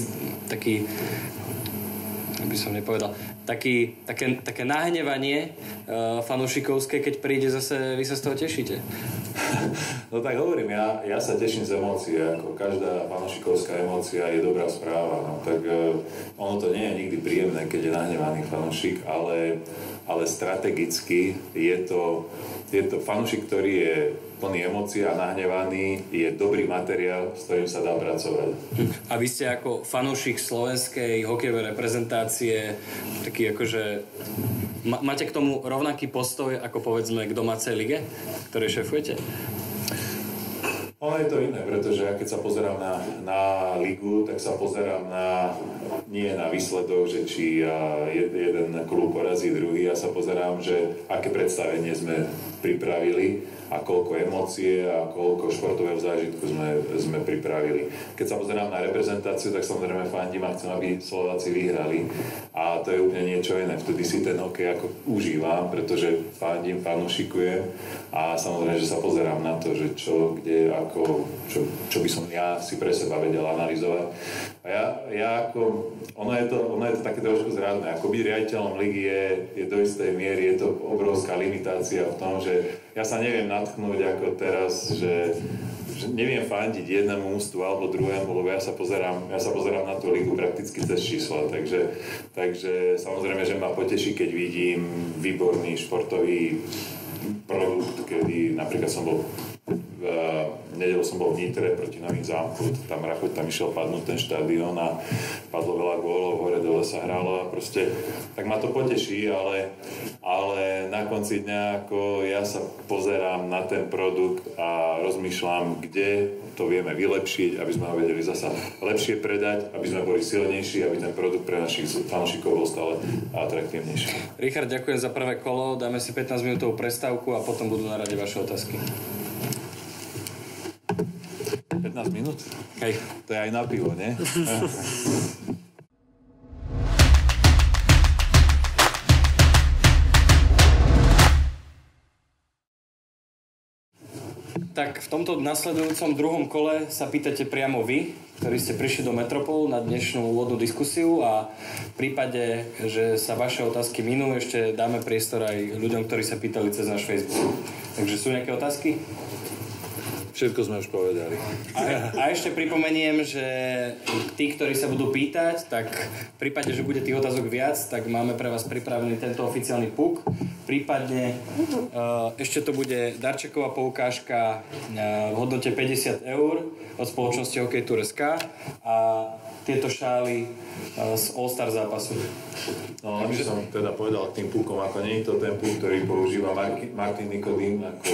by som nepovedal, také nahnevanie fanúšikovské, keď príde zase, vy sa z toho tešíte? No tak hovorím, ja sa teším z emócií, ako každá fanúšikovská emócia je dobrá správa, no tak ono to nie je nikdy príjemné, keď je nahnevaný fanúšik, ale strategicky je to fanúšik, ktorý je plný emócií a nahnevaný, je dobrý materiál, s ktorým sa dá pracovať. A vy ste ako fanúšik slovenskej hokejovej reprezentácie taký akože máte k tomu rovnaký postoj ako povedzme k domácej lige, ktorej šefujete? Ono je to iné, pretože ja keď sa pozerám na ligu, tak sa pozerám nie na výsledok, že či jeden klub porazí druhý, ja sa pozerám, že aké predstavenie sme pripravili a koľko emócie a koľko športového zážitku sme pripravili. Keď sa pozerám na reprezentáciu, tak samozrejme fandím a chcem, aby Slováci vyhrali. A to je úplne niečo iné. Vtedy si ten hokej ako užívam, pretože fandím, fanúšikujem a samozrejme, že sa pozerám na to, že čo, kde, ako, čo by som ja si pre seba vedel analyzovať. A ja ako, ono je to také trošku zradné. Ako byť riaditeľom ligy je do istej miery, je to obrovská limitácia v tom, že ja sa neviem natchnúť ako teraz, že neviem fandiť jednému mužstvu alebo druhému, lebo ja sa pozerám na tú ligu prakticky cez čísla, takže samozrejme, že ma poteší, keď vidím výborný športový produkt, kedy napríklad v nedeľu som bol v Nitre proti Novým Zámku, tam Rachoť tam išiel padnúť ten štadión a padlo veľa gólov, hore dole sa hralo a proste tak ma to poteší, ale na konci dňa ako ja sa pozerám na ten produkt a rozmýšľam, kde to vieme vylepšiť, aby sme ho vedeli zasa lepšie predať, aby sme boli silnejší, aby ten produkt pre našich fanúšikov bol stále atraktívnejší. Richard, ďakujem za prvé kolo, dáme si 15 minútovú prestávku a potom budú na rade vaše otázky. 15 minút? Hej. To je aj na pivo, nie? Tak v tomto nasledujúcom druhom kole sa pýtate priamo vy, ktorí ste prišli do Metropolu na dnešnú úvodnú diskusiu a v prípade, že sa vaše otázky minú, ešte dáme priestor aj ľuďom, ktorí sa pýtali cez náš Facebook. Takže sú nejaké otázky? Všetko sme už povedali. A ešte pripomeniem, že tí, ktorí sa budú pýtať, tak v prípade, že bude tých otázok viac, tak máme pre vás pripravený tento oficiálny puk. Prípadne ešte to bude darčeková poukážka v hodnote 50 € od spoločnosti Hokej Turecka a tieto šály z All-Star zápasu. No, aby som teda povedal k tým púkom, ako nie je to ten púk, ktorý používa Martin Nikodým ako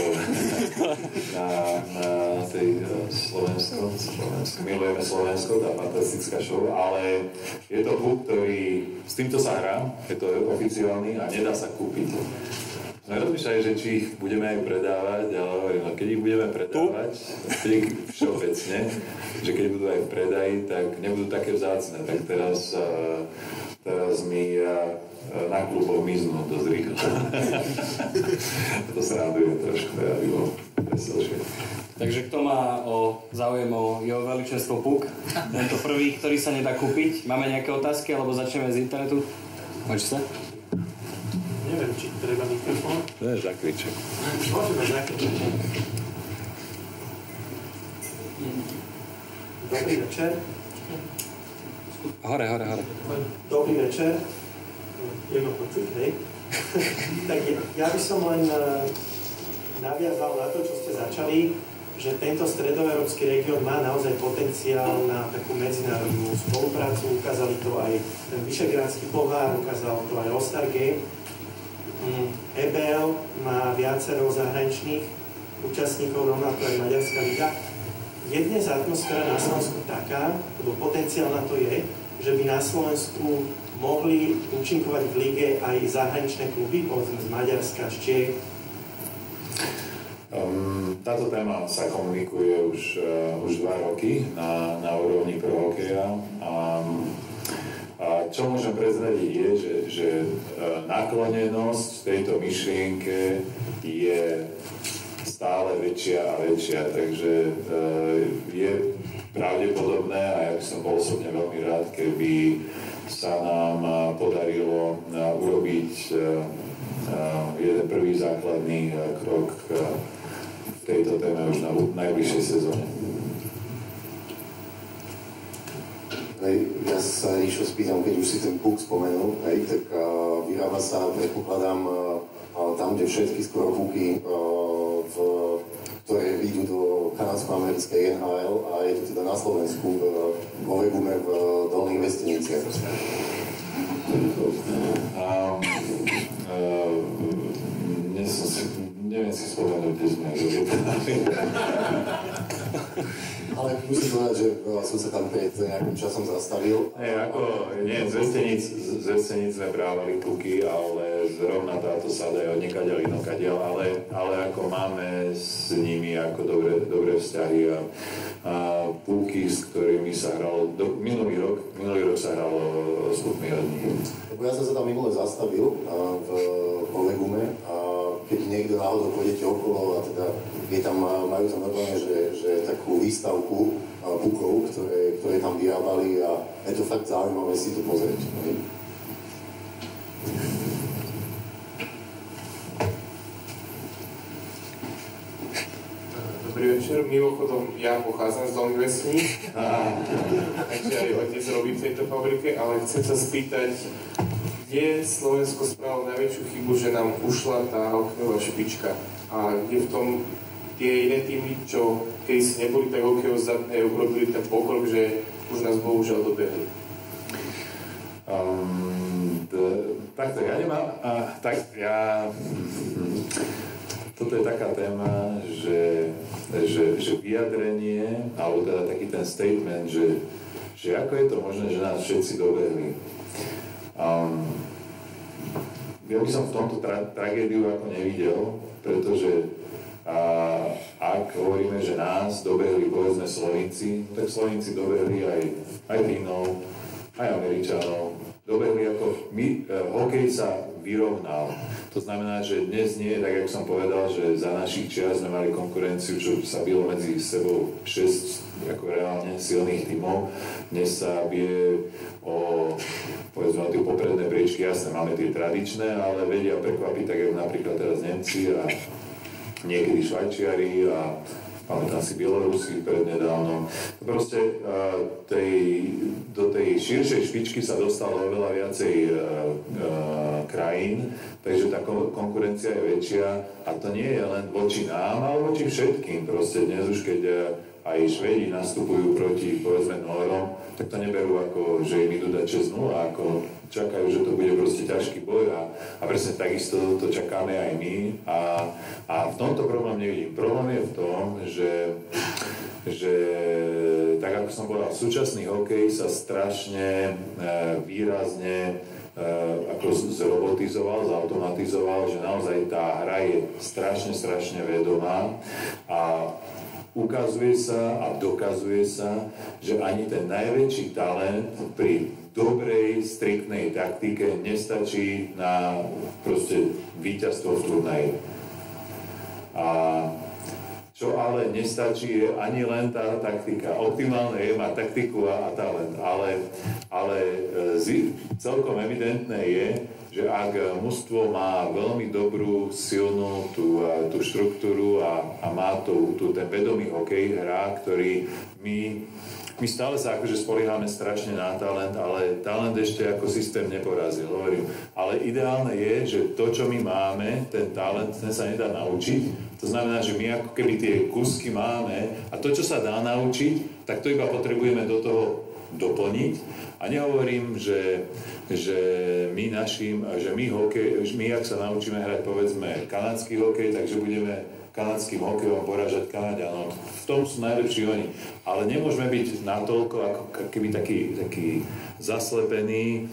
na tej Slovensko. Milujeme Slovensko, tá fantastická show, ale je to púk, ktorý s týmto sa hrá, je to oficiálny a nedá sa kúpiť. Sme rozmýšľali, že či ich budeme aj predávať, ale hovorím, no keď ich budeme predávať, všeobecne, že keď budú aj v predaji, tak nebudú také vzácne. Tak teraz mi na kluboch miznú dosť rýchlo. To sa raduje trošku, aby bolo veselšie. Takže kto má záujem o jeho veličenstvo Puk, tento prvý, ktorý sa nedá kúpiť. Máme nejaké otázky, alebo začneme z internetu? Môžete sa? Neviem, či treba mikrofón. To je zakriček. Môžeme zakriček. Dobrý večer. Hore. Dobrý večer. Jedno počuť, hej. Tak ja by som len naviazal na to, čo ste začali, že tento stredoeurópsky región má naozaj potenciál na takú medzinárodnú spoluprácu. Ukázali to aj ten Vyšehrádsky pohár, ukázal to aj All-Star Game. EBL má viacero zahraničných účastníkov, rovnako aj Maďarská liga. Je dnes atmosféra na Slovensku taká, lebo potenciál na to je, že by na Slovensku mohli účinkovať v lige aj zahraničné kluby, povedzme z Maďarska, z Čiech. Táto téma sa komunikuje už 2 roky na úrovni pro hokeja. A čo môžem prezradiť je, že naklonenosť tejto myšlienke je stále väčšia a väčšia, takže je pravdepodobné, a ja by som bol osobne veľmi rád, keby sa nám podarilo urobiť jeden prvý základný krok v tejto téme už na najbližšej sezóne. Ja sa Ríšo spýtam, keď už si ten puk spomenul, tak vyrába sa, predpokladám, tam, kde všetky skoro puky, ktoré idú do kanadsko-americkej NHL, a je to teda na Slovensku, vo Vegume v Dolných Vestiniciach. Neviem si spomenúť, kde sme Ale musím povedať, že som sa tam pred nejakým časom zastavil. Z Vestenic sme brávali puky, ale zrovna táto sada je odniekaďal inokadiaľ, ale ako máme s nimi ako dobré vzťahy a puky, s ktorými sa hralo, minulý rok sa hralo s pukmi od nich. Ja som sa tam minule zastavil po Vegume, a keď niekto náhodou pôjdete okolo, a teda je tam, majú tam normálne, že takú výstavku pukov, ktoré tam vyrábali, a je to fakt zaujímavé si to pozrieť. Dobrý večer, mimochodom ja pochádzam z Dolných Vesníc, takže aj otec robí v tejto fabrike, ale chcem sa spýtať, kde Slovensko spravilo najväčšiu chybu, že nám ušla tá hokejová špička, a kde v tom tie iné týmy, čo keď si neboli tak hokejovo zdatné, urobili ten pokrok, že už nás bohužiaľ dobehli. Takto ja nemám. Toto je taká téma, že vyjadrenie, alebo teda taký ten statement, že ako je to možné, že nás všetci dobehli. Ja by som v tomto tragédiu ako nevidel, pretože ak hovoríme, že nás dobehli povedzme Slovinci, tak Slovinci dobehli aj Fínov, aj Američanov. Dobehli ako hokej sa vyrovnal. To znamená, že dnes nie je, tak jak som povedal, že za našich čias sme mali konkurenciu, čo sa bylo medzi sebou 6 ako reálne silných tímov. Dnes sa bije povedzme o tie popredné priečky, jasne máme tie tradičné, ale vedia prekvapiť, tak ako napríklad teraz Nemci a niekedy Švajčiari a pamätám si Bielorusi prednedávnom. Proste do tej širšej špičky sa dostalo oveľa viacej krajín, takže tá konkurencia je väčšia, a to nie je len voči nám, ale voči všetkým. Proste dnes už keď aj Švédi nastupujú proti povedzme Nórom, tak to neberú ako, že im idú dať 6-0, ako čakajú, že to bude proste ťažký boj, a presne takisto to čakáme aj my, a v tomto problém nevidím. Problém je v tom, že tak ako som povedal, súčasný hokej sa strašne výrazne ako zrobotizoval, zautomatizoval, že naozaj tá hra je strašne vedomá, a ukazuje sa a dokazuje sa, že ani ten najväčší talent pri dobrej, striktnej taktike nestačí na proste víťazstvo v turnaji. A čo ale nestačí je ani len tá taktika. Optimálne je mať taktiku a talent, ale celkom evidentné je, že ak mužstvo má veľmi dobrú, silnú tú štruktúru a má ten vedomý hokej hrá, ktorý my stále sa akože spolieháme strašne na talent, ale talent ešte ako systém neporazil, hovorím. Ale ideálne je, že to, čo my máme, ten talent, ten sa nedá naučiť. To znamená, že my ako keby tie kúsky máme a to, čo sa dá naučiť, tak to iba potrebujeme do toho doplniť. A nehovorím, že my hokej, my ak sa naučíme hrať povedzme kanadský hokej, takže budeme kanadským hokejom porážať Kanaďanov. V tom sú najlepší oni. Ale nemôžeme byť natoľko ako keby taký zaslepený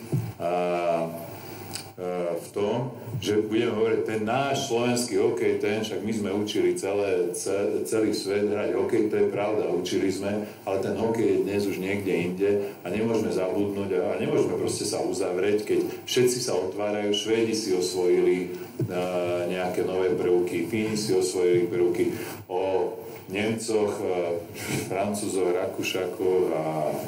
v tom, že budeme hovoriť, ten náš slovenský hokej, však my sme učili celý svet hrať hokej, to je pravda, učili sme, ale ten hokej je dnes už niekde inde a nemôžeme zabudnúť a nemôžeme proste sa uzavrieť, keď všetci sa otvárajú, Švédi si osvojili nejaké nové prvky, Fíni si osvojili prvky, o Nemcoch, Francúzoch, Rakúšakoch a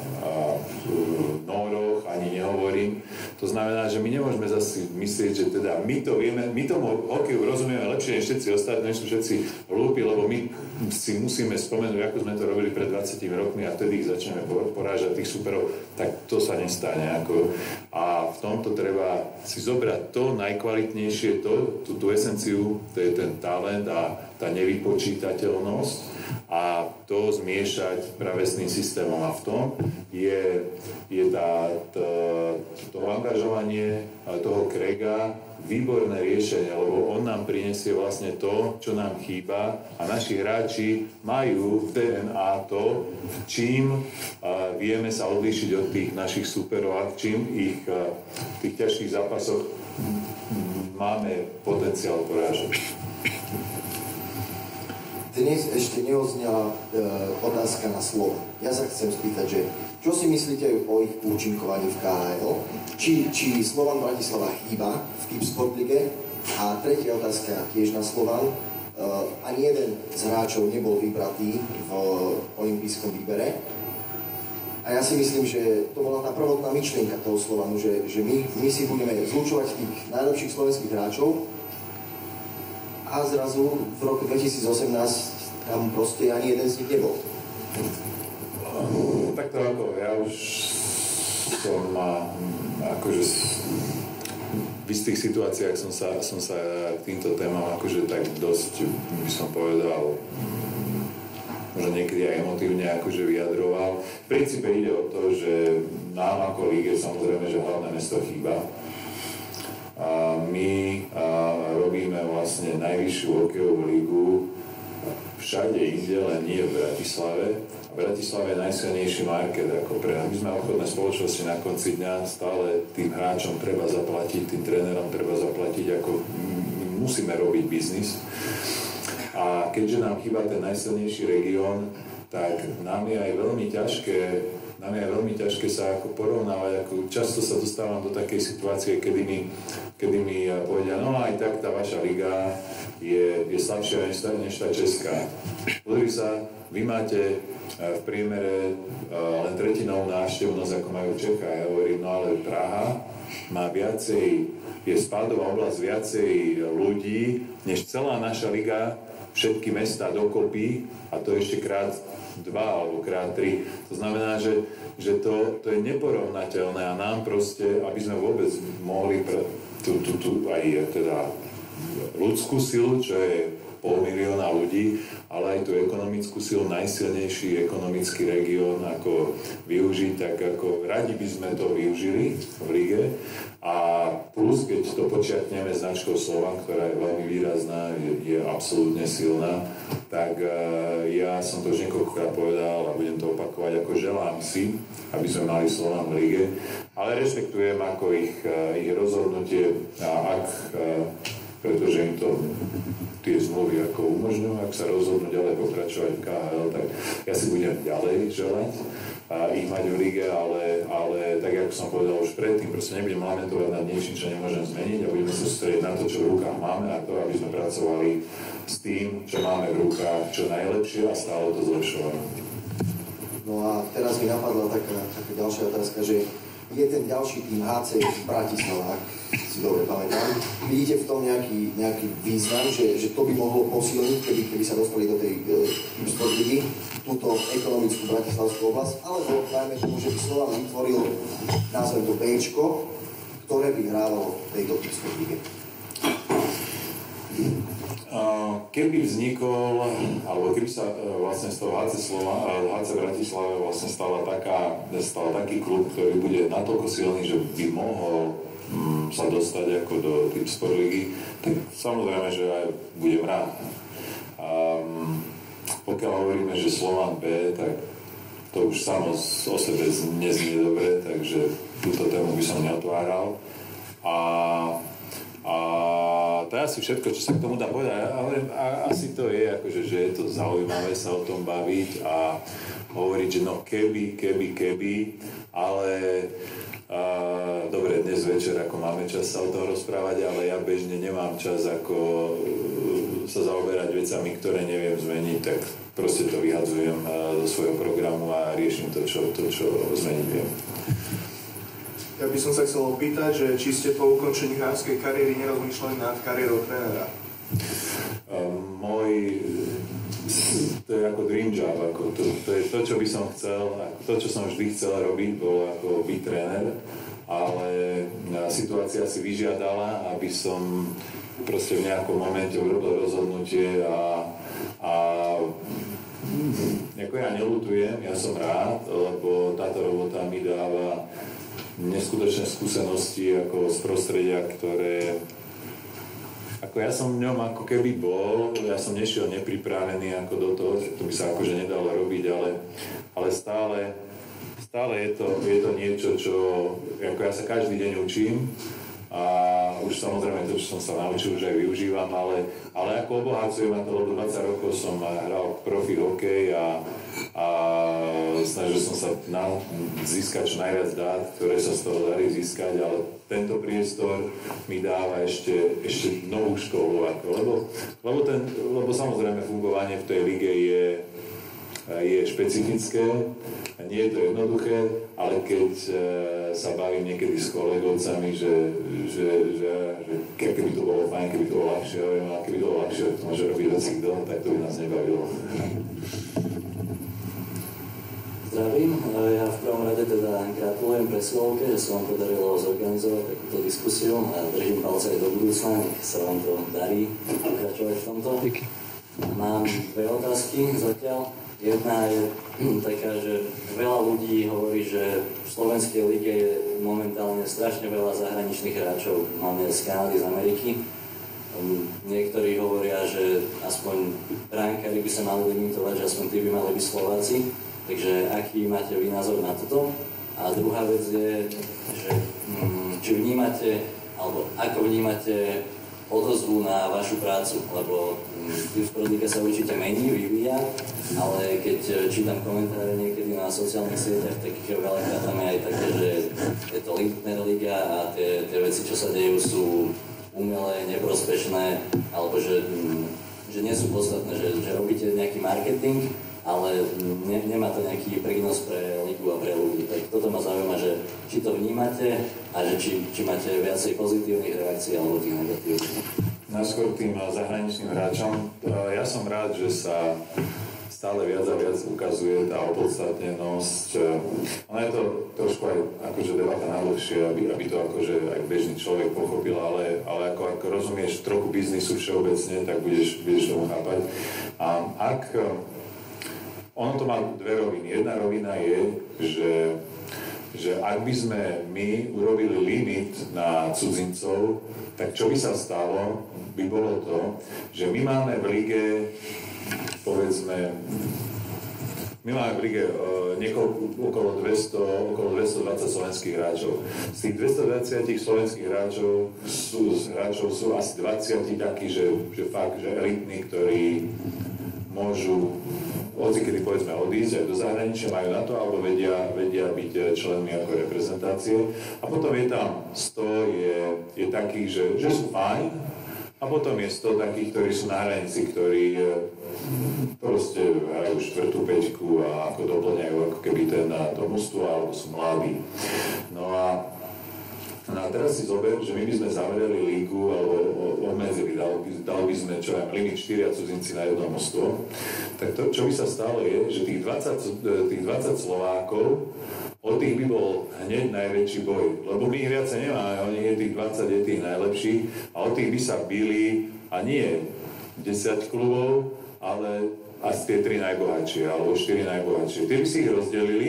Nóroch ani nehovorím. To znamená, že my nemôžeme zase myslieť, že teda my to vieme, my tomu hokeju rozumieme lepšie než všetci ostatní, sú všetci hlúpi, lebo my si musíme spomenúť, ako sme to robili pred 20 rokmi a vtedy ich začneme porážať tých superov, tak to sa nestane. A v tomto treba si zobrať to najkvalitnejšie, tú esenciu, to je ten talent a tá nevypočítateľnosť a to zmiešať práve s tým systémom. A v tom je to angažovanie toho Craiga výborné riešenie, lebo on nám prinesie vlastne to, čo nám chýba a naši hráči majú v DNA to, čím vieme sa odlíšiť od tých našich superov a čím ich v tých ťažkých zápasoch máme potenciál porážať. Dnes ešte neoznela otázka na slovo. Ja sa chcem spýtať, že čo si myslíte o ich účinkovaní v KHL? Či Slovan Bratislava chýba v Keep Sport Lige? A tretia otázka tiež na Slovan. Ani jeden z hráčov nebol vybratý v olympijskom výbere. A ja si myslím, že to bola tá prvotná myšlienka toho Slovanu, že my si budeme zlučovať tých najlepších slovenských hráčov a zrazu v roku 2018 tam proste ani jeden z nich nebol. Takto ako ja už som akože v istých situáciách som sa k týmto témam akože tak dosť, by som povedal, možno niekedy aj emotívne akože vyjadroval. V princípe ide o to, že nám ako líge samozrejme, že hlavné mesto chýba. A my robíme vlastne najvyššiu hokejovú lígu všade inde, len nie v Bratislave. A Bratislava je najsilnejší market ako pre nás. My sme obchodné spoločnosti, na konci dňa stále tým hráčom treba zaplatiť, tým trénerom treba zaplatiť, ako my musíme robiť biznis. A keďže nám chýba ten najsilnejší región, tak nám je aj veľmi ťažké sa ako porovnávať. Ako často sa dostávam do takej situácie, kedy mi povedia, no aj tak tá vaša liga je slabšia než tá česká. Pozri sa, vy máte v priemere len tretinovú návštevnosť, ako majú Čechá. Ja hovorím, no ale Praha má je spádová oblasť viacej ľudí, než celá naša liga, všetky mestá dokopy, a to ešte krát 2 alebo krát 3. To znamená, že to je neporovnateľné a nám proste, aby sme vôbec mohli tú aj teda ľudskú silu, čo je 500 000 ľudí, ale aj tú ekonomickú silu, najsilnejší ekonomický región ako využiť, tak ako radi by sme to využili v lige. A plus, keď to počiatneme značkou Slovan, ktorá je veľmi výrazná, je absolútne silná, tak ja som to už niekoľkokrát povedal a budem to opakovať, ako želám si, aby sme mali Slovan v lige, ale rešpektujem ako ich rozhodnutie, a ak pretože im to tie zmluvy ako umožňujú, ak sa rozhodnú ďalej pokračovať v KHL, tak ja si budem ďalej želať a ich mať v lige, ale tak ako som povedal už predtým, proste nebudem lamentovať nad niečím, čo nemôžem zmeniť a budeme sa sústrediť na to, čo v rukách máme a to, aby sme pracovali s tým, čo máme v rukách, čo najlepšie a stále to zlepšovali. No a teraz mi napadla taká ďalšia otázka, že je ten ďalší tým HC Bratislava, ak si dobre pamätám. Vidíte v tom nejaký význam, že to by mohlo posilniť, keby sa dostali do tej Sport ligy, túto ekonomickú bratislavskú oblasť, alebo dajme tomu, že by Slovan vytvoril, nazvem to Bčko, ktoré by hrávalo v tejto Sport lige. Keby vznikol, alebo keby sa vlastne z toho HC Bratislava vlastne stala taký klub, ktorý bude natoľko silný, že by mohol sa dostať ako do tým Sport ligy, tak samozrejme, že aj budem rád. Pokiaľ hovoríme, že Slovan B, tak to už samo o sebe neznie dobre, takže túto tému by som neotváral. A to je asi všetko, čo sa k tomu dá povedať. Ale asi to je, akože, že je to zaujímavé sa o tom baviť a hovoriť, že no keby, ale dobre, dnes večer, ako máme čas sa o tom rozprávať, ale ja bežne nemám čas ako sa zaoberať vecami, ktoré neviem zmeniť, tak proste to vyhadzujem do svojho programu a riešim to, čo zmeniť viem. Ja by som sa chcel opýtať, že či ste po ukončení hráčskej kariéry nerozmýšľali nad kariérou trénera? To je ako dream job, to je to, čo by som chcel, to, čo som vždy chcel robiť, bolo ako byť tréner, ale situácia si vyžiadala, aby som proste v nejakom momente urobil rozhodnutie a ako ja neľutujem, ja som rád, lebo táto robota mi dáva neskutočné skúsenosti ako z prostredia, ktoré ako ja som v ňom ako keby bol, ja som nešiel nepripravený ako do toho, to by sa akože nedalo robiť, ale stále je to niečo, čo ako ja sa každý deň učím a už samozrejme to, čo som sa naučil, už aj využívam, ale ako obohacujem na to, lebo 20 rokov som hral profi hokej a snažil som sa získať čo najviac dát, ktoré sa z toho darí získať, ale tento priestor mi dáva ešte novú školu, lebo samozrejme fungovanie v tej lige je špecifické, nie je to jednoduché, ale keď sa bavím niekedy s kolegovcami, že keby to bolo fajn, keby to bolo ľahšie, ale keby to bolo ľahšie, to môže robiť hoci kto, tak to by nás nebavilo. Zdravím, ja v prvom rade teda gratulujem presilovke, že sa vám podarilo zorganizovať takúto diskusiu a držím palce aj do budúcna, nech sa vám to darí pokračovať v tomto. Mám dve otázky zatiaľ. Jedna je taká, že veľa ľudí hovorí, že v slovenskej lige je momentálne strašne veľa zahraničných hráčov, máme z Kanady, z Ameriky. Niektorí hovoria, že aspoň bránkári by sa mali limitovať, že aspoň tí by mali byť Slováci. Takže aký máte vy názor na toto? A druhá vec je, že či vnímate, alebo ako vnímate odozvu na vašu prácu, lebo Sport liga sa určite mení, vyvíja, ale keď čítam komentáre niekedy na sociálnych sieťach, tak veľakrát tam je aj také, že je to Lindner liga a tie veci, čo sa dejú, sú umelé, neprospešné, alebo že nie sú podstatné, že robíte nejaký marketing, ale nemá to nejaký prínos pre ligu a pre ľudí. Tak toto ma zaujíma, že či to vnímate a že či máte viacej pozitívnych reakcií alebo tých negatívnych. Najskôr tým zahraničným hráčom. Ja som rád, že sa stále viac a viac ukazuje tá opodstatnenosť. Ono je to trošku aj akože debata najdlhšie, aby to akože aj bežný človek pochopil, ale ako rozumieš trochu biznisu všeobecne, tak budeš tomu chápať. A ono to má dve roviny. Jedna rovina je, že ak by sme my urobili limit na cudzincov, tak čo by sa stalo, by bolo to, že my máme v lige, povedzme, My máme v lige okolo 220 slovenských hráčov. Z tých 220 slovenských hráčov sú asi 20 takí, že fakt, že elitní, ktorí môžu hocikedy povedzme odísť aj do zahraničia, majú na to, alebo vedia byť členmi ako reprezentácie. A potom je tam 100, je takých, že sú fajn, a potom je 100 takých, ktorí sú na hranici, ktorí proste hrajú štvrtú peťku a ako doplňajú ako keby to mužstvo, alebo sú mladí. No a teraz si zober, že my by sme zavreli lígu alebo obmedzili, dali by sme limit 4 cudzinci na jedno mužstvo. Tak to, čo by sa stalo je, že tých 20 Slovákov, od tých by bol hneď najväčší boj, lebo my ich viacej nemáme, oni je tých 20, je tých najlepších a od tých by sa bili a nie 10 klubov, ale asi tie 3 najbohatšie alebo 4 najbohatšie. Tie by si ich rozdelili.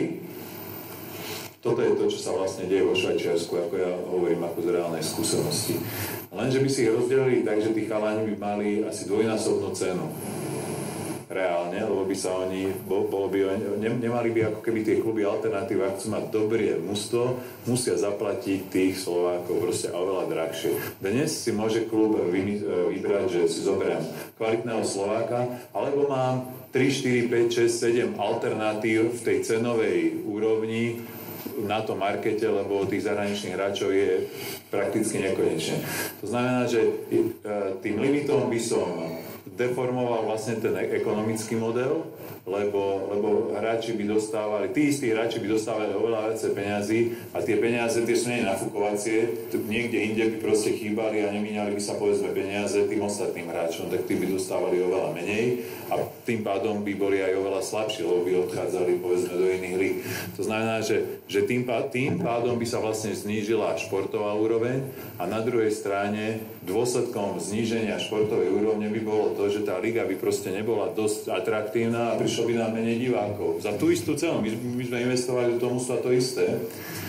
Toto je to, čo sa vlastne deje vo Švajčiarsku, ako ja hovorím ako z reálnej skúsenosti. Lenže by si ich rozdelili tak, že tí chalani by mali asi dvojnásobnú cenu. Reálne, lebo by sa oni, nemali by ako keby tie kluby alternatív, ak chcú mať dobré mužstvo, musia zaplatiť tých Slovákov proste oveľa drahšie. Dnes si môže klub vybrať, že si zoberiem kvalitného Slováka, alebo mám 3, 4, 5, 6, 7 alternatív v tej cenovej úrovni na tom markete, lebo tých zahraničných hráčov je prakticky nekonečne. To znamená, že tým limitom by som deformoval vlastne ten ekonomický model, lebo hráči by dostávali, tí istí hráči by dostávali oveľa viacej peňazí a tie peniaze, tie sú nie nafukovacie, niekde inde by proste chýbali a nemíňali by sa povedzme peniaze tým ostatným hráčom, tak tí by dostávali oveľa menej a tým pádom by boli aj oveľa slabší, lebo by odchádzali povedzme do iných líg. To znamená, že tým pádom by sa vlastne znížila športová úroveň a na druhej strane dôsledkom zníženia športovej úrovne by bolo to, že tá liga by proste nebola dosť atraktívna a prišlo by nám menej divákov. Za tú istú cenu, my sme investovali do tomu to isté.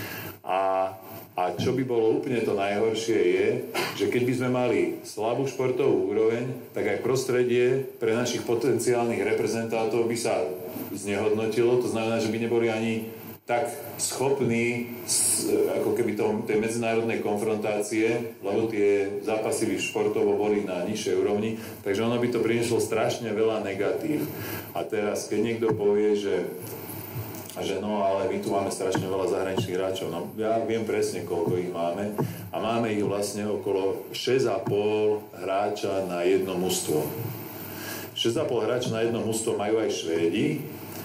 A čo by bolo úplne to najhoršie je, že keď by sme mali slabú športovú úroveň, tak aj prostredie pre našich potenciálnych reprezentantov by sa znehodnotilo. To znamená, že by neboli ani tak schopní ako keby tej medzinárodnej konfrontácie, lebo tie zápasy by športovo boli na nižšej úrovni, takže ono by to prinieslo strašne veľa negatív. A teraz, keď niekto povie, že no, ale my tu máme strašne veľa zahraničných hráčov. No, ja viem presne, koľko ich máme. A máme ich vlastne okolo 6,5 hráča na jedno mužstvo. 6,5 hráča na jedno mužstvo majú aj Švédi.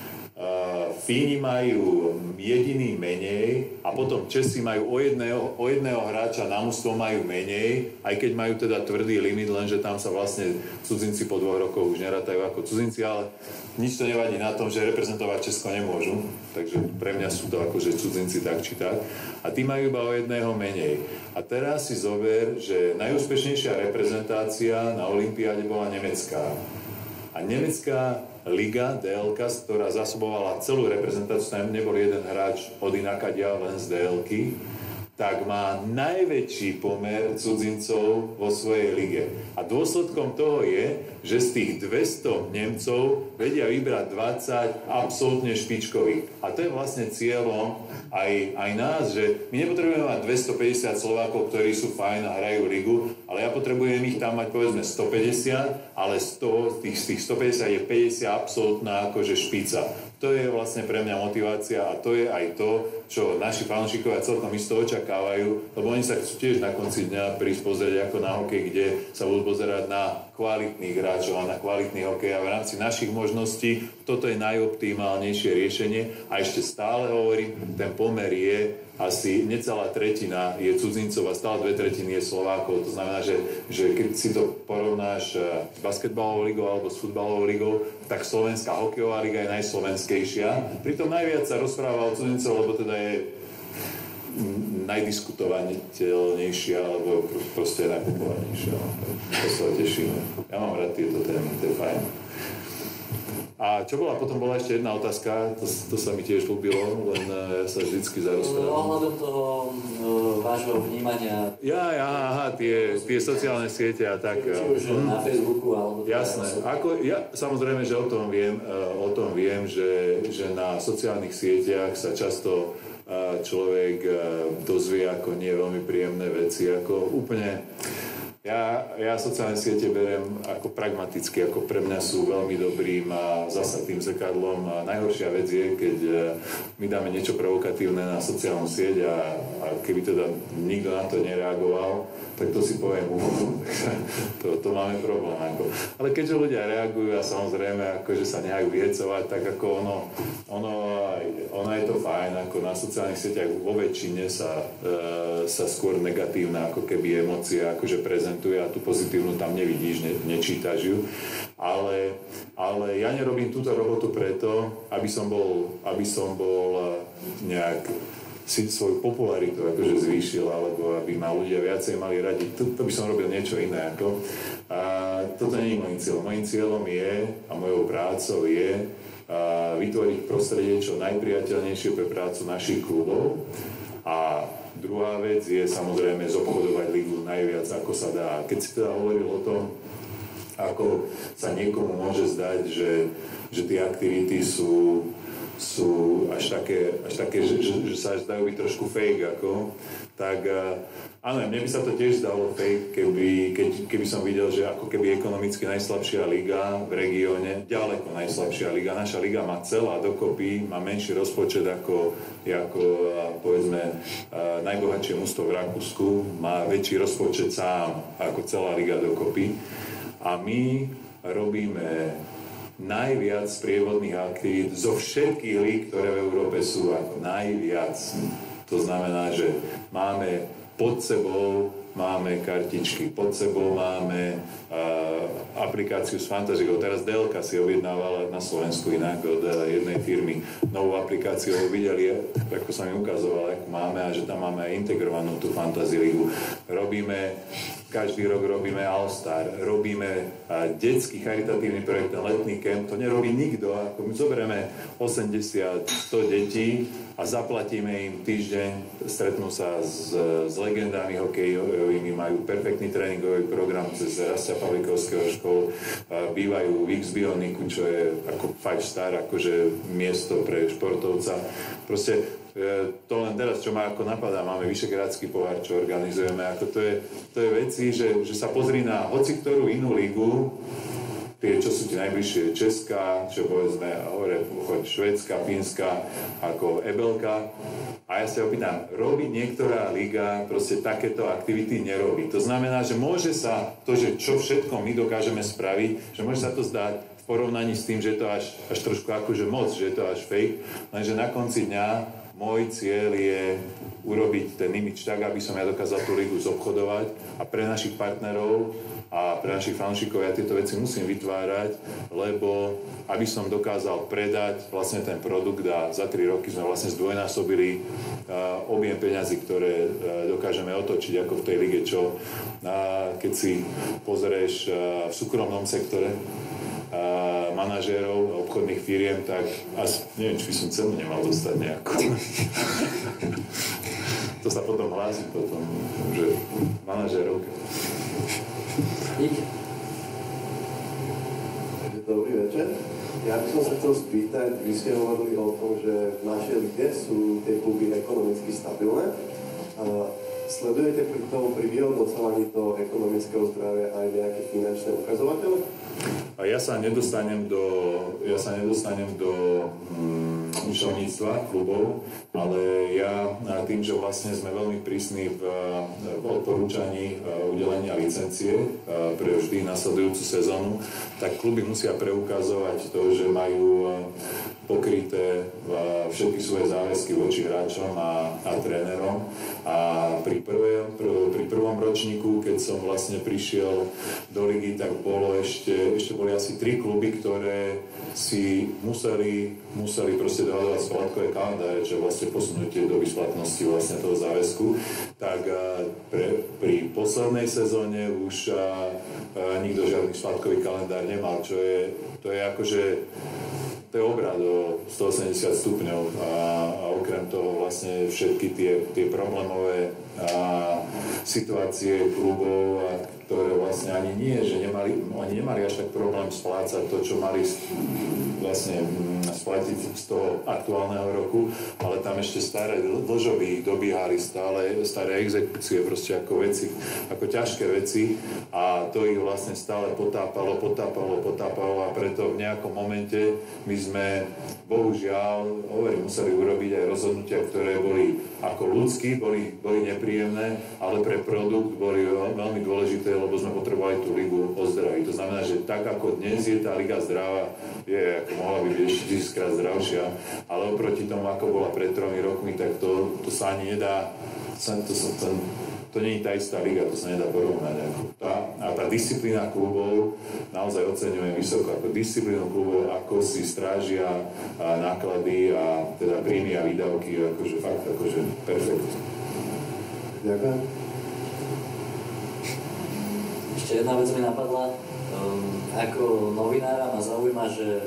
Fíni majú jediný menej a potom Česi majú o jedného hráča na mužstvo majú menej, aj keď majú teda tvrdý limit, lenže tam sa vlastne cudzinci po 2 rokoch už nerátajú ako cudzinci, ale nič to nevadí na tom, že reprezentovať Česko nemôžu, takže pre mňa sú to akože cudzinci tak či tak a tí majú iba o jedného menej. A teraz si zober, že najúspešnejšia reprezentácia na olympiáde bola nemecká. A nemecká liga, DLK, ktorá zasobovala celú reprezentáciu, tam nebol jeden hráč od inakadia, len z DLky, tak má najväčší pomer cudzincov vo svojej lige. A dôsledkom toho je, že z tých 200 Nemcov vedia vybrať 20 absolútne špičkových. A to je vlastne cieľom aj nás, že my nepotrebujeme mať 250 Slovákov, ktorí sú fajn a hrajú ligu, ale ja potrebujem ich tam mať povedzme 150, ale z tých 150 je 50 absolútna akože špica. To je vlastne pre mňa motivácia a to je aj to, čo naši fanúšikovia celkom isto očakávajú, lebo oni sa chcú tiež na konci dňa prísť pozrieť ako na hokej, kde sa budú pozerať na kvalitných hráčov a na kvalitný hokej a v rámci našich možností toto je najoptimálnejšie riešenie a ešte stále hovorím, ten pomer je asi necelá tretina je cudzincov a stále 2/3 je Slovákov. To znamená, že keď si to porovnáš s basketbalovou ligou alebo s futbalovou ligou, tak slovenská hokejová liga je najslovenskejšia. Pritom najviac sa rozpráva o cudzincov, lebo teda je najdiskutovaniteľnejšia alebo proste najpopulárnejšia. To sa tešíme. Ja mám rád tieto témy, to je fajn. A čo bola ešte jedna otázka, to sa mi tiež ľúbilo, len ja sa vždycky zarozprávam. Ohľadom toho vášho vnímania. Tie sociálne siete a tak. Či už na Facebooku alebo... Jasné. Samozrejme, že o tom viem, že na sociálnych sieťach sa často človek dozvie ako nie veľmi príjemné veci, ako úplne... Ja sociálne siete beriem ako pragmaticky, ako pre mňa sú veľmi dobrým a zasadným zrkadlom. A najhoršia vec je, keď my dáme niečo provokatívne na sociálnu sieť a keby teda nikto na to nereagoval, tak to si poviem, to máme problém. Ale keďže ľudia reagujú a samozrejme akože sa nehajú vyhecovať, tak ako ono je to fajn, ako na sociálnych sieťach vo väčšine sa skôr negatívna ako keby emócia akože prezentuje a tú pozitívnu tam nevidíš, nečítaš ju. Ale ja nerobím túto robotu preto, aby som bol nejak si svoju popularitu akože zvýšil, alebo aby ma ľudia viacej mali radi. To by som robil niečo iné. A toto nie je môjim cieľom. Mojím cieľom je, a mojou prácou je vytvoriť prostredie čo najpriateľnejšie pre prácu našich klubov. A druhá vec je samozrejme zobchodovať ligu najviac, ako sa dá. Keď si teda hovoril o tom, ako sa niekomu môže zdať, že tie aktivity sú až také, že sa až zdajú byť trošku fake, tak áno, mne by sa to tiež zdalo fake, keby som videl, že ako keby ekonomicky najslabšia liga v regióne, ďaleko najslabšia liga, naša liga má celá dokopy, má menší rozpočet ako povedzme najbohatšie mužstvo v Rakúsku, má väčší rozpočet sám ako celá liga dokopy a my robíme najviac sprievodných aktivít zo všetkých líg, ktoré v Európe sú, ako najviac. To znamená, že máme pod sebou kartičky, pod sebou máme aplikáciu s fantaziou. Teraz Delka si objednávala na Slovensku inak od jednej firmy novú aplikáciu. Videli, ako sa mi ukazovalo, ako máme a že tam máme aj integrovanú tú fantasy ligu. Každý rok robíme All-Star, robíme detský charitatívny projekt, ten letný kemp, to nerobí nikto. Ako my zoberieme 80-100 detí a zaplatíme im týždeň, stretnú sa s legendami hokejovými, majú perfektný tréningový program cez Rastia Pavlikovského školu, bývajú v X-Bioniku, čo je ako 5-star, akože miesto pre športovca. Proste to len teraz, čo ma ako napadá, máme Vyšehradský pohár, čo organizujeme, ako to je veci, že sa pozri na hoci ktorú inú ligu, tie, čo sú ti najbližšie, Česká, čo povedzme, choď Švédska, Fínska, ako Ebelka. A ja sa opýtam, robí niektorá liga proste takéto aktivity? Nerobí. To znamená, že môže sa to, že čo všetko my dokážeme spraviť, že môže sa to zdať v porovnaní s tým, že je to až trošku akože moc, že je to až fake, lenže na konci dňa môj cieľ je urobiť ten imidž tak, aby som ja dokázal tú ligu zobchodovať a pre našich partnerov a pre našich fanúšikov ja tieto veci musím vytvárať, lebo aby som dokázal predať vlastne ten produkt a za 3 roky sme vlastne zdvojnásobili objem peňazí, ktoré dokážeme otočiť ako v tej lige, čo keď si pozrieš v súkromnom sektore manažérov obchodných firiem, tak asi neviem, či by som cenu nemal dostať nejakú. To sa potom hlási že manažérov. Dobrý večer. Ja by som sa chcel spýtať, vy ste hovorili o tom, že v našej lige sú tie kluby ekonomicky stabilné. Sledujete pri vyhodnocovaní toho ekonomického zdravia aj nejaké finančné ukazovatele? A ja sa nedostanem do účtovníctva klubov, ale ja tým, že vlastne sme veľmi prísni v odporúčaní udelenia licencie pre vždy nasledujúcu sezónu, tak kluby musia preukazovať to, že majú pokryté všetky svoje záväzky voči hráčom a trénerom. A pri prvom ročníku, keď som vlastne prišiel do ligy, tak boli asi 3 kluby, ktoré si museli proste dohľadovať splátkové kalendáre, čo vlastne posunutie doby splatnosti vlastne toho záväzku, tak pri poslednej sezóne už nikto žiadny splátkový kalendár nemal, to je akože to je obrad o 180 stupňov a okrem toho vlastne všetky tie problémové situácie klubov, ktoré vlastne ani nie, že oni nemali až tak problém splácať to, čo mali vlastne splatiť z toho aktuálneho roku, ale tam ešte staré dlžoby dobiehali stále, staré exekúcie, proste ako veci, ako ťažké veci a to ich vlastne stále potápalo a preto v nejakom momente my sme bohužiaľ, museli urobiť aj rozhodnutia, ktoré boli ako ľudskí, boli nepríjemné, ale pre produkt boli veľmi dôležité, lebo sme potrebovali tú ligu ozdraviť. To znamená, že tak ako dnes je tá liga zdravá, mohla by byť ešte 1000-krát zdravšia, ale oproti tomu, ako bola pred 3 rokmi, tak to sa ani nedá, to nie je tá istá liga, to sa nedá porovnať. A tá disciplína klubov naozaj oceňujem vysoko, ako disciplínu klubov, ako si strážia náklady a teda príjmy a výdavky, akože fakt, akože perfekt. Ďakujem. Ešte jedna vec mi napadla. Ako novinára ma zaujíma, že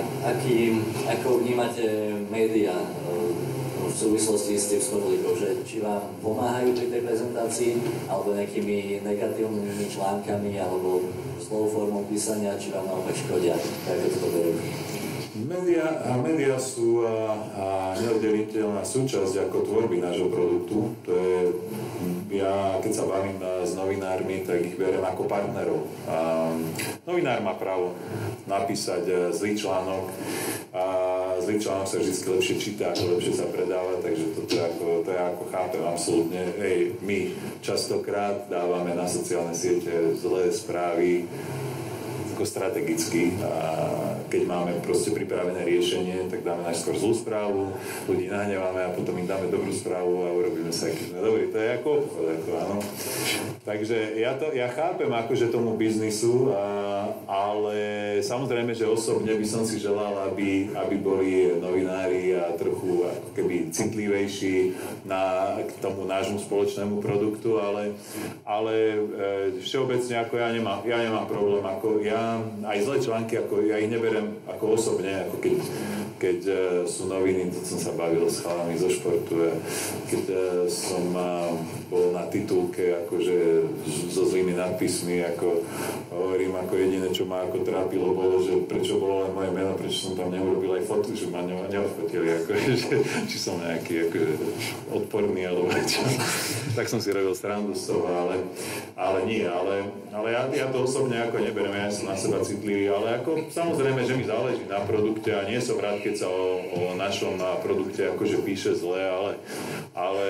ako vnímate médiá v súvislosti s tým Sportlikou, že či vám pomáhajú pri tej prezentácii, alebo nejakými negatívnymi článkami, alebo zlou formou písania, či vám naopak škodia. Ako to berú? Média sú neoddeliteľná súčasť ako tvorby nášho produktu. To je, ja keď sa bavím s novinármi, tak ich beriem ako partnerov. Novinár má právo napísať zlý článok a zlý článok sa vždy lepšie číta, ako lepšie sa predáva, takže to je ako chápem absolútne. My častokrát dávame na sociálne siete zlé správy ako strategicky a keď máme proste pripravené riešenie, tak dáme najskôr zlú správu, ľudí nahneváme a potom im dáme dobrú správu a urobíme sa, aký sme dobrí. To je ako obchod, áno. Takže ja chápem akože tomu biznisu, ale samozrejme, že osobne by som si želal, aby boli novinári a trochu ako keby citlivejší k tomu nášmu spoločnému produktu, ale všeobecne ako ja nemám problém, ako ja aj zlé články, ako ja ich neberiem ako osobne, ako keď sú noviny, to som sa bavil s chalami zo športu, keď som bol na titulke akože so zlými nadpismi, ako hovorím, ako jediné, čo ma ako trápilo, bolo, že prečo bolo len moje meno, prečo som tam neurobil aj fotku, že ma neodfotili, akože, či som nejaký akože odporný, alebo čo. Tak som si robil srandu z toho, ale nie, ale ja to osobne ako neberiem, ja som na seba citlivý, ale ako samozrejme, že mi záleží na produkte a nie som rád, keď sa o našom produkte akože píše zle, ale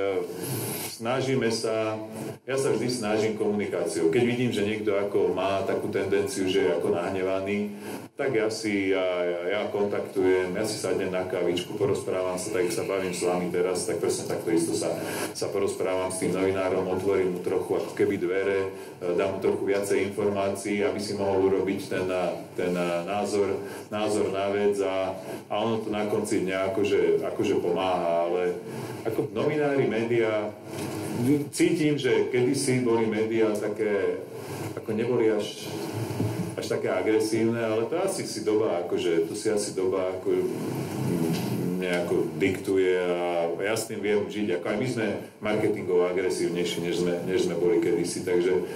snažíme sa, ja sa vždy snažím komunikáciou. Keď vidím, že niekto ako má takú tendenciu, že je ako nahnevaný, tak ja kontaktujem, ja si sadnem na kávičku, porozprávam sa, tak sa bavím s vami teraz, tak presne takto isto sa porozprávam s tým novinárom, otvorím mu trochu ako keby dvere, dám mu trochu viacej informácií, aby si mohol urobiť ten názor na vec a ono to na konci dňa akože pomáha, ale ako novinári, médiá, cítim, že kedysi boli médiá také, ako neboli až také agresívne, ale to asi si doba, akože to si asi doba ako nejako diktuje a ja s tým viem žiť, ako aj my sme marketingovo agresívnejší, než sme boli kedysi, takže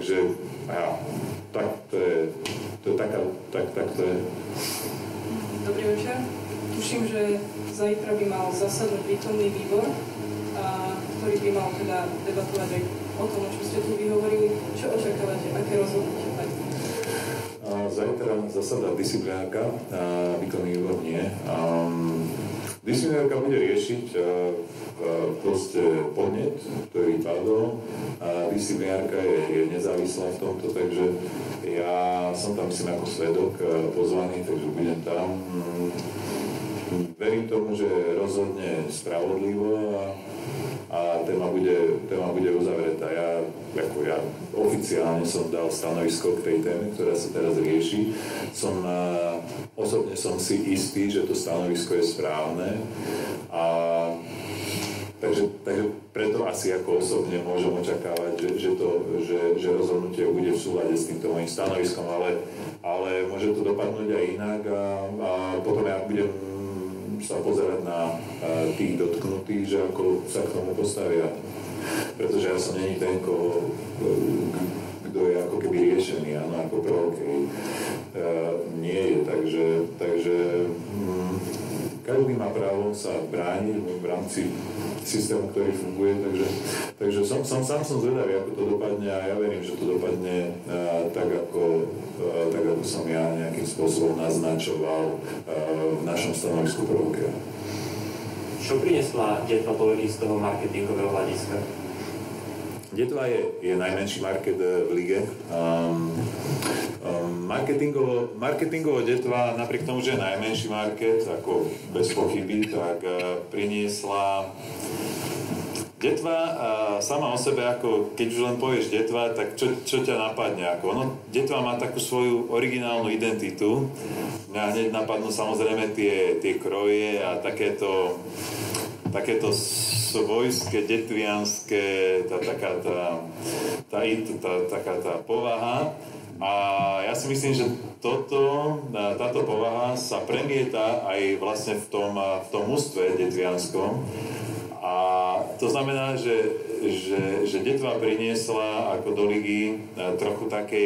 tak to je tak to je. Dobrý večer. Tuším, že zajtra by mal zasadnúť výkonný výbor, ktorý by mal teda debatovať aj o tom, čo ste tu vyhovorili. Čo očakávate? Aké rozhodnutie? Zajtra zasadá disciplinárka, výkonný výbor nie. Disciplinárka bude riešiť proste podnet, ktorý padol. Disciplinárka je nezávislá v tomto, takže ja som tam myslím ako svedok pozvaný, takže budem tam. verím tomu, že rozhodne spravodlivo a téma bude uzavretá. Ja oficiálne som dal stanovisko k tej téme, ktorá sa teraz rieši. Osobne som si istý, že to stanovisko je správne a takže preto asi ako osobne môžem očakávať, že rozhodnutie bude v súlade s týmto mojím stanoviskom, ale môže to dopadnúť aj inak a potom ja budem sa pozerať na tých dotknutých, že ako sa k tomu postavia. Pretože ja som není ten, kto je ako keby riešený, áno, ako prvok nie je, takže každý má právo sa brániť v rámci systému, ktorý funguje, takže sám som zvedavý, ako to dopadne a ja verím, že to dopadne tak ako som ja nejakým spôsobom naznačoval v našom stanovisku Provoke. Čo priniesla Detva Poleky z toho marketingového hľadiska? Detva je najmenší market v lige. Marketingovo Detva, napriek tomu, že je najmenší market, ako bez pochyby, tak priniesla Detva sama o sebe, ako keď už len povieš Detva, tak čo ťa napadne? Detva má takú svoju originálnu identitu. Mňa hneď napadnú samozrejme tie kroje a takéto svojské, detvianské, taká tá povaha. A ja si myslím, že táto povaha sa premieta aj vlastne v tom mužstve detvianskom. A to znamená, že Detva priniesla ako do ligy trochu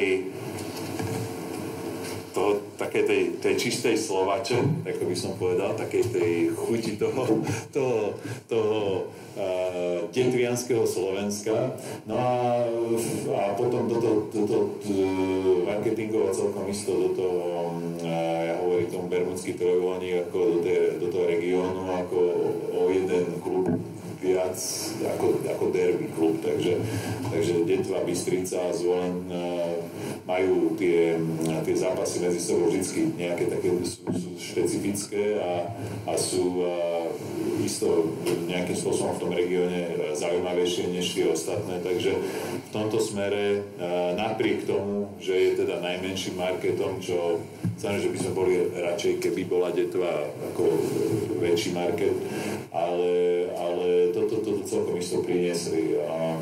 takej tej čistej Slovače, ako by som povedal, takej tej chuti toho detvianskeho Slovenska. No a potom do marketingového celkom isto do toho, ja hovorím tomu Bermudský trojuholník, ako do toho regiónu, ako o jeden klub viac ako derby klub, takže Detva, Bystrica a Zvolen majú tie zápasy medzi sebou vždy nejaké také sú špecifické a sú isto nejakým spôsobom v tom regióne zaujímavejšie než tie ostatné, takže v tomto smere napriek tomu, že je teda najmenším marketom, čo samozrejme, že by sme boli radšej, keby bola Detva ako väčší market, ale toto celkom isto priniesli. A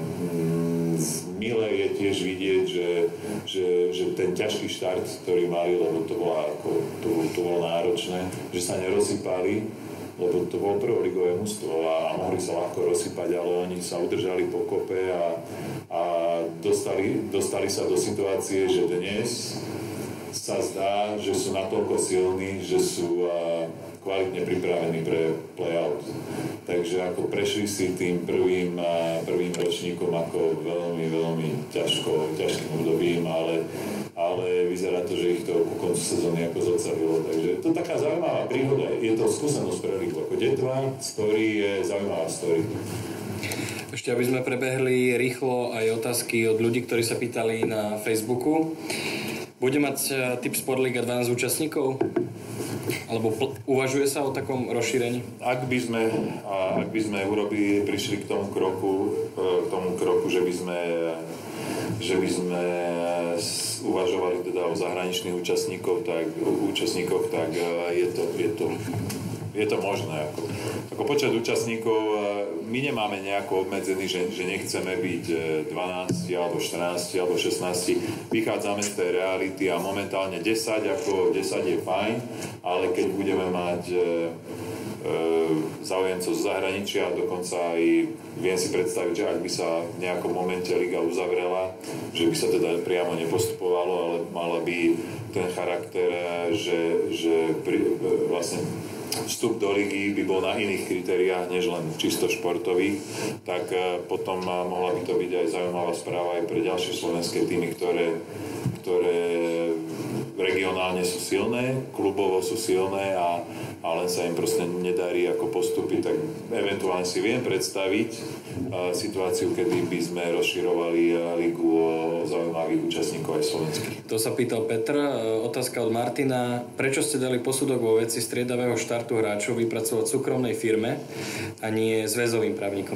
milé je tiež vidieť, že ten ťažký štart, ktorý mali, lebo to bolo náročné, že sa nerozsypali, lebo to bolo prvoligové mužstvo a mohli sa ľahko rozsypať, ale oni sa udržali po kope a dostali sa do situácie, že dnes sa zdá, že sú natoľko silní, že sú kvalitne pripravení pre play-out. Takže ako prešli si tým prvým ročníkom ako veľmi, veľmi ťažkým obdobím, ale vyzerá to, že ich to ku koncu sezóny ako zocavilo. Takže to je taká zaujímavá príhoda. Je to skúsenosť pre ligu. Ako Detva, story je zaujímavá story. Ešte aby sme prebehli rýchlo aj otázky od ľudí, ktorí sa pýtali na Facebooku. Bude mať typ Sportliga 12 účastníkov? Alebo uvažuje sa o takom rozšírení? Ak by sme prišli k tomu kroku, že by sme uvažovali teda o zahraničných účastníkoch, tak je to možné. Ako počet účastníkov my nemáme nejako obmedzený, že nechceme byť 12 alebo 14 alebo 16. Vychádzame z tej reality a momentálne 10 je fajn, ale keď budeme mať záujemcov z zahraničia, dokonca aj viem si predstaviť, že ak by sa v nejakom momente liga uzavrela, že by sa teda priamo nepostupovalo, ale mala by ten charakter, že vlastne vstup do ligy by bol na iných kritériách, než len čisto športových, tak potom mohla by to byť aj zaujímavá správa aj pre ďalšie slovenské týmy, ktoré regionálne sú silné, klubovo sú silné a ale sa im proste nedarí ako postupy, tak eventuálne si viem predstaviť situáciu, kedy by sme rozširovali ligu o zaujímavých účastníkov aj slovenských. To sa pýtal Petr. Otázka od Martina. Prečo ste dali posudok vo veci striedavého štartu hráčov vypracovať súkromnej firme a nie zväzovým právnikom?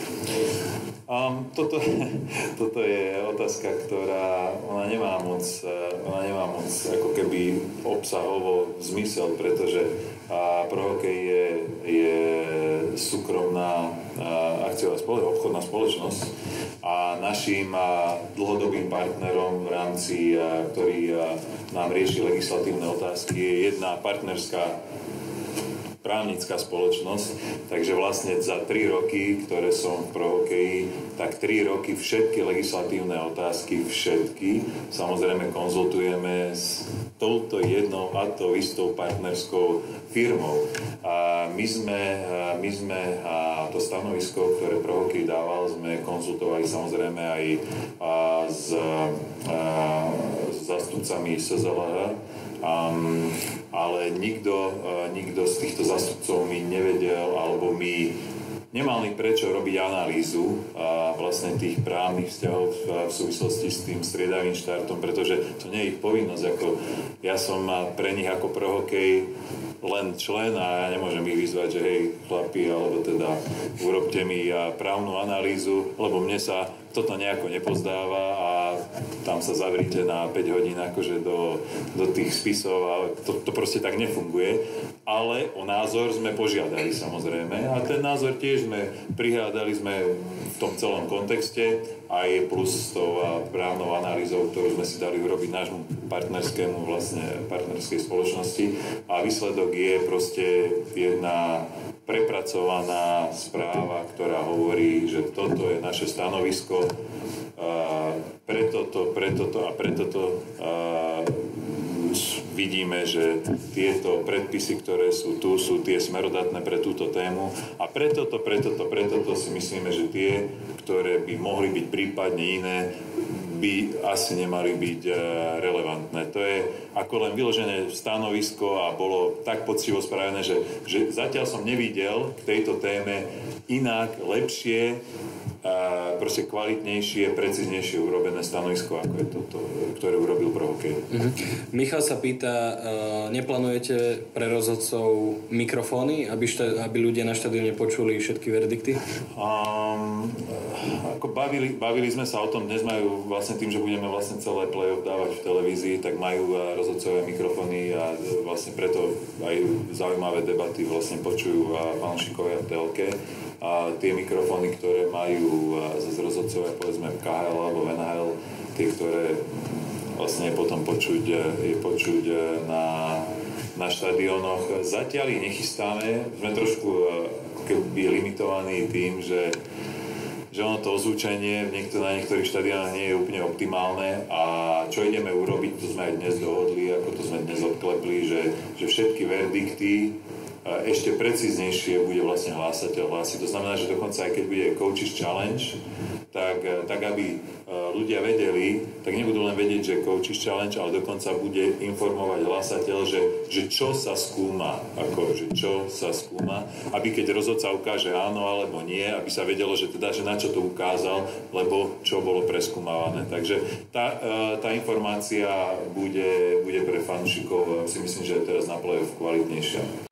Toto je otázka, ktorá ona nemá moc ako keby obsahovo zmysel, pretože Prohokej je súkromná akciová obchodná spoločnosť a naším dlhodobým partnerom v rámci, ktorý nám rieši legislatívne otázky, je jedna partnerská právnická spoločnosť, takže vlastne za 3 roky, ktoré som v Prohokeji, tak 3 roky všetky legislatívne otázky, samozrejme konzultujeme s touto jednou a to istou partnerskou firmou. A my sme to stanovisko, ktoré Prohokej dával, sme konzultovali samozrejme aj s zástupcami SZLH, ale nikto z týchto zástupcov mi nevedel, alebo mi nemal ni prečo robiť analýzu vlastne tých právnych vzťahov v súvislosti s tým striedavým štartom, pretože to nie je ich povinnosť. Ja som pre nich ako Prohokej len člen a ja nemôžem ich vyzvať, že hej, chlapi, alebo teda urobte mi právnu analýzu, lebo mne sa toto nejako nepozdáva a tam sa zavrite na 5 hodín akože do tých spisov a to proste tak nefunguje. Ale o názor sme požiadali samozrejme a ten názor tiež sme prihľadali v tom celom kontexte aj plus s tou právnou analýzou, ktorú sme si dali urobiť nášmu partnerskej spoločnosti a výsledok je proste jedna prepracovaná správa, ktorá hovorí, že toto je naše stanovisko, preto vidíme, že tieto predpisy, ktoré sú tu, sú tie smerodatné pre túto tému a preto si myslíme, že tie, ktoré by mohli byť prípadne iné, by asi nemali byť relevantné. To je ako len vyložené stanovisko a bolo tak poctivo spravené, že zatiaľ som nevidel k tejto téme inak, lepšie, proste kvalitnejšie, precíznejšie urobené stanovisko, ako je toto, ktoré urobil Prohokej. Michal sa pýta, neplánujete pre rozhodcov mikrofóny, aby ľudia na štadióne počuli všetky verdikty? Ako bavili sme sa o tom, dnes majú vlastne tým, že budeme vlastne celé play-off dávať v televízii, tak majú rozhodcovia mikrofóny a vlastne preto aj zaujímavé debaty vlastne počujú fanúšikovia v telke. A tie mikrofóny, ktoré majú zase rozhodcovia, povedzme v KHL alebo v NHL, tie, ktoré vlastne je potom počuť na štadiónoch. Zatiaľ ich nechystáme, sme trošku keby limitovaní tým, že ono to ozvučenie na niektorých štadiónoch nie je úplne optimálne a čo ideme urobiť, to sme aj dnes dohodli, ako to sme dnes odklepli, že všetky verdikty ešte precíznejšie bude vlastne hlásateľ hlásiť. To znamená, že dokonca aj keď bude Coaches Challenge, tak aby ľudia vedeli, tak nebudú len vedieť, že Coaches Challenge, ale dokonca bude informovať hlásateľ, že čo sa skúma, aby keď rozhodca ukáže áno alebo nie, aby sa vedelo, že na čo to ukázal, lebo čo bolo preskúmavané. Takže tá informácia bude pre fanúšikov, si myslím, že je teraz na play-off kvalitnejšia.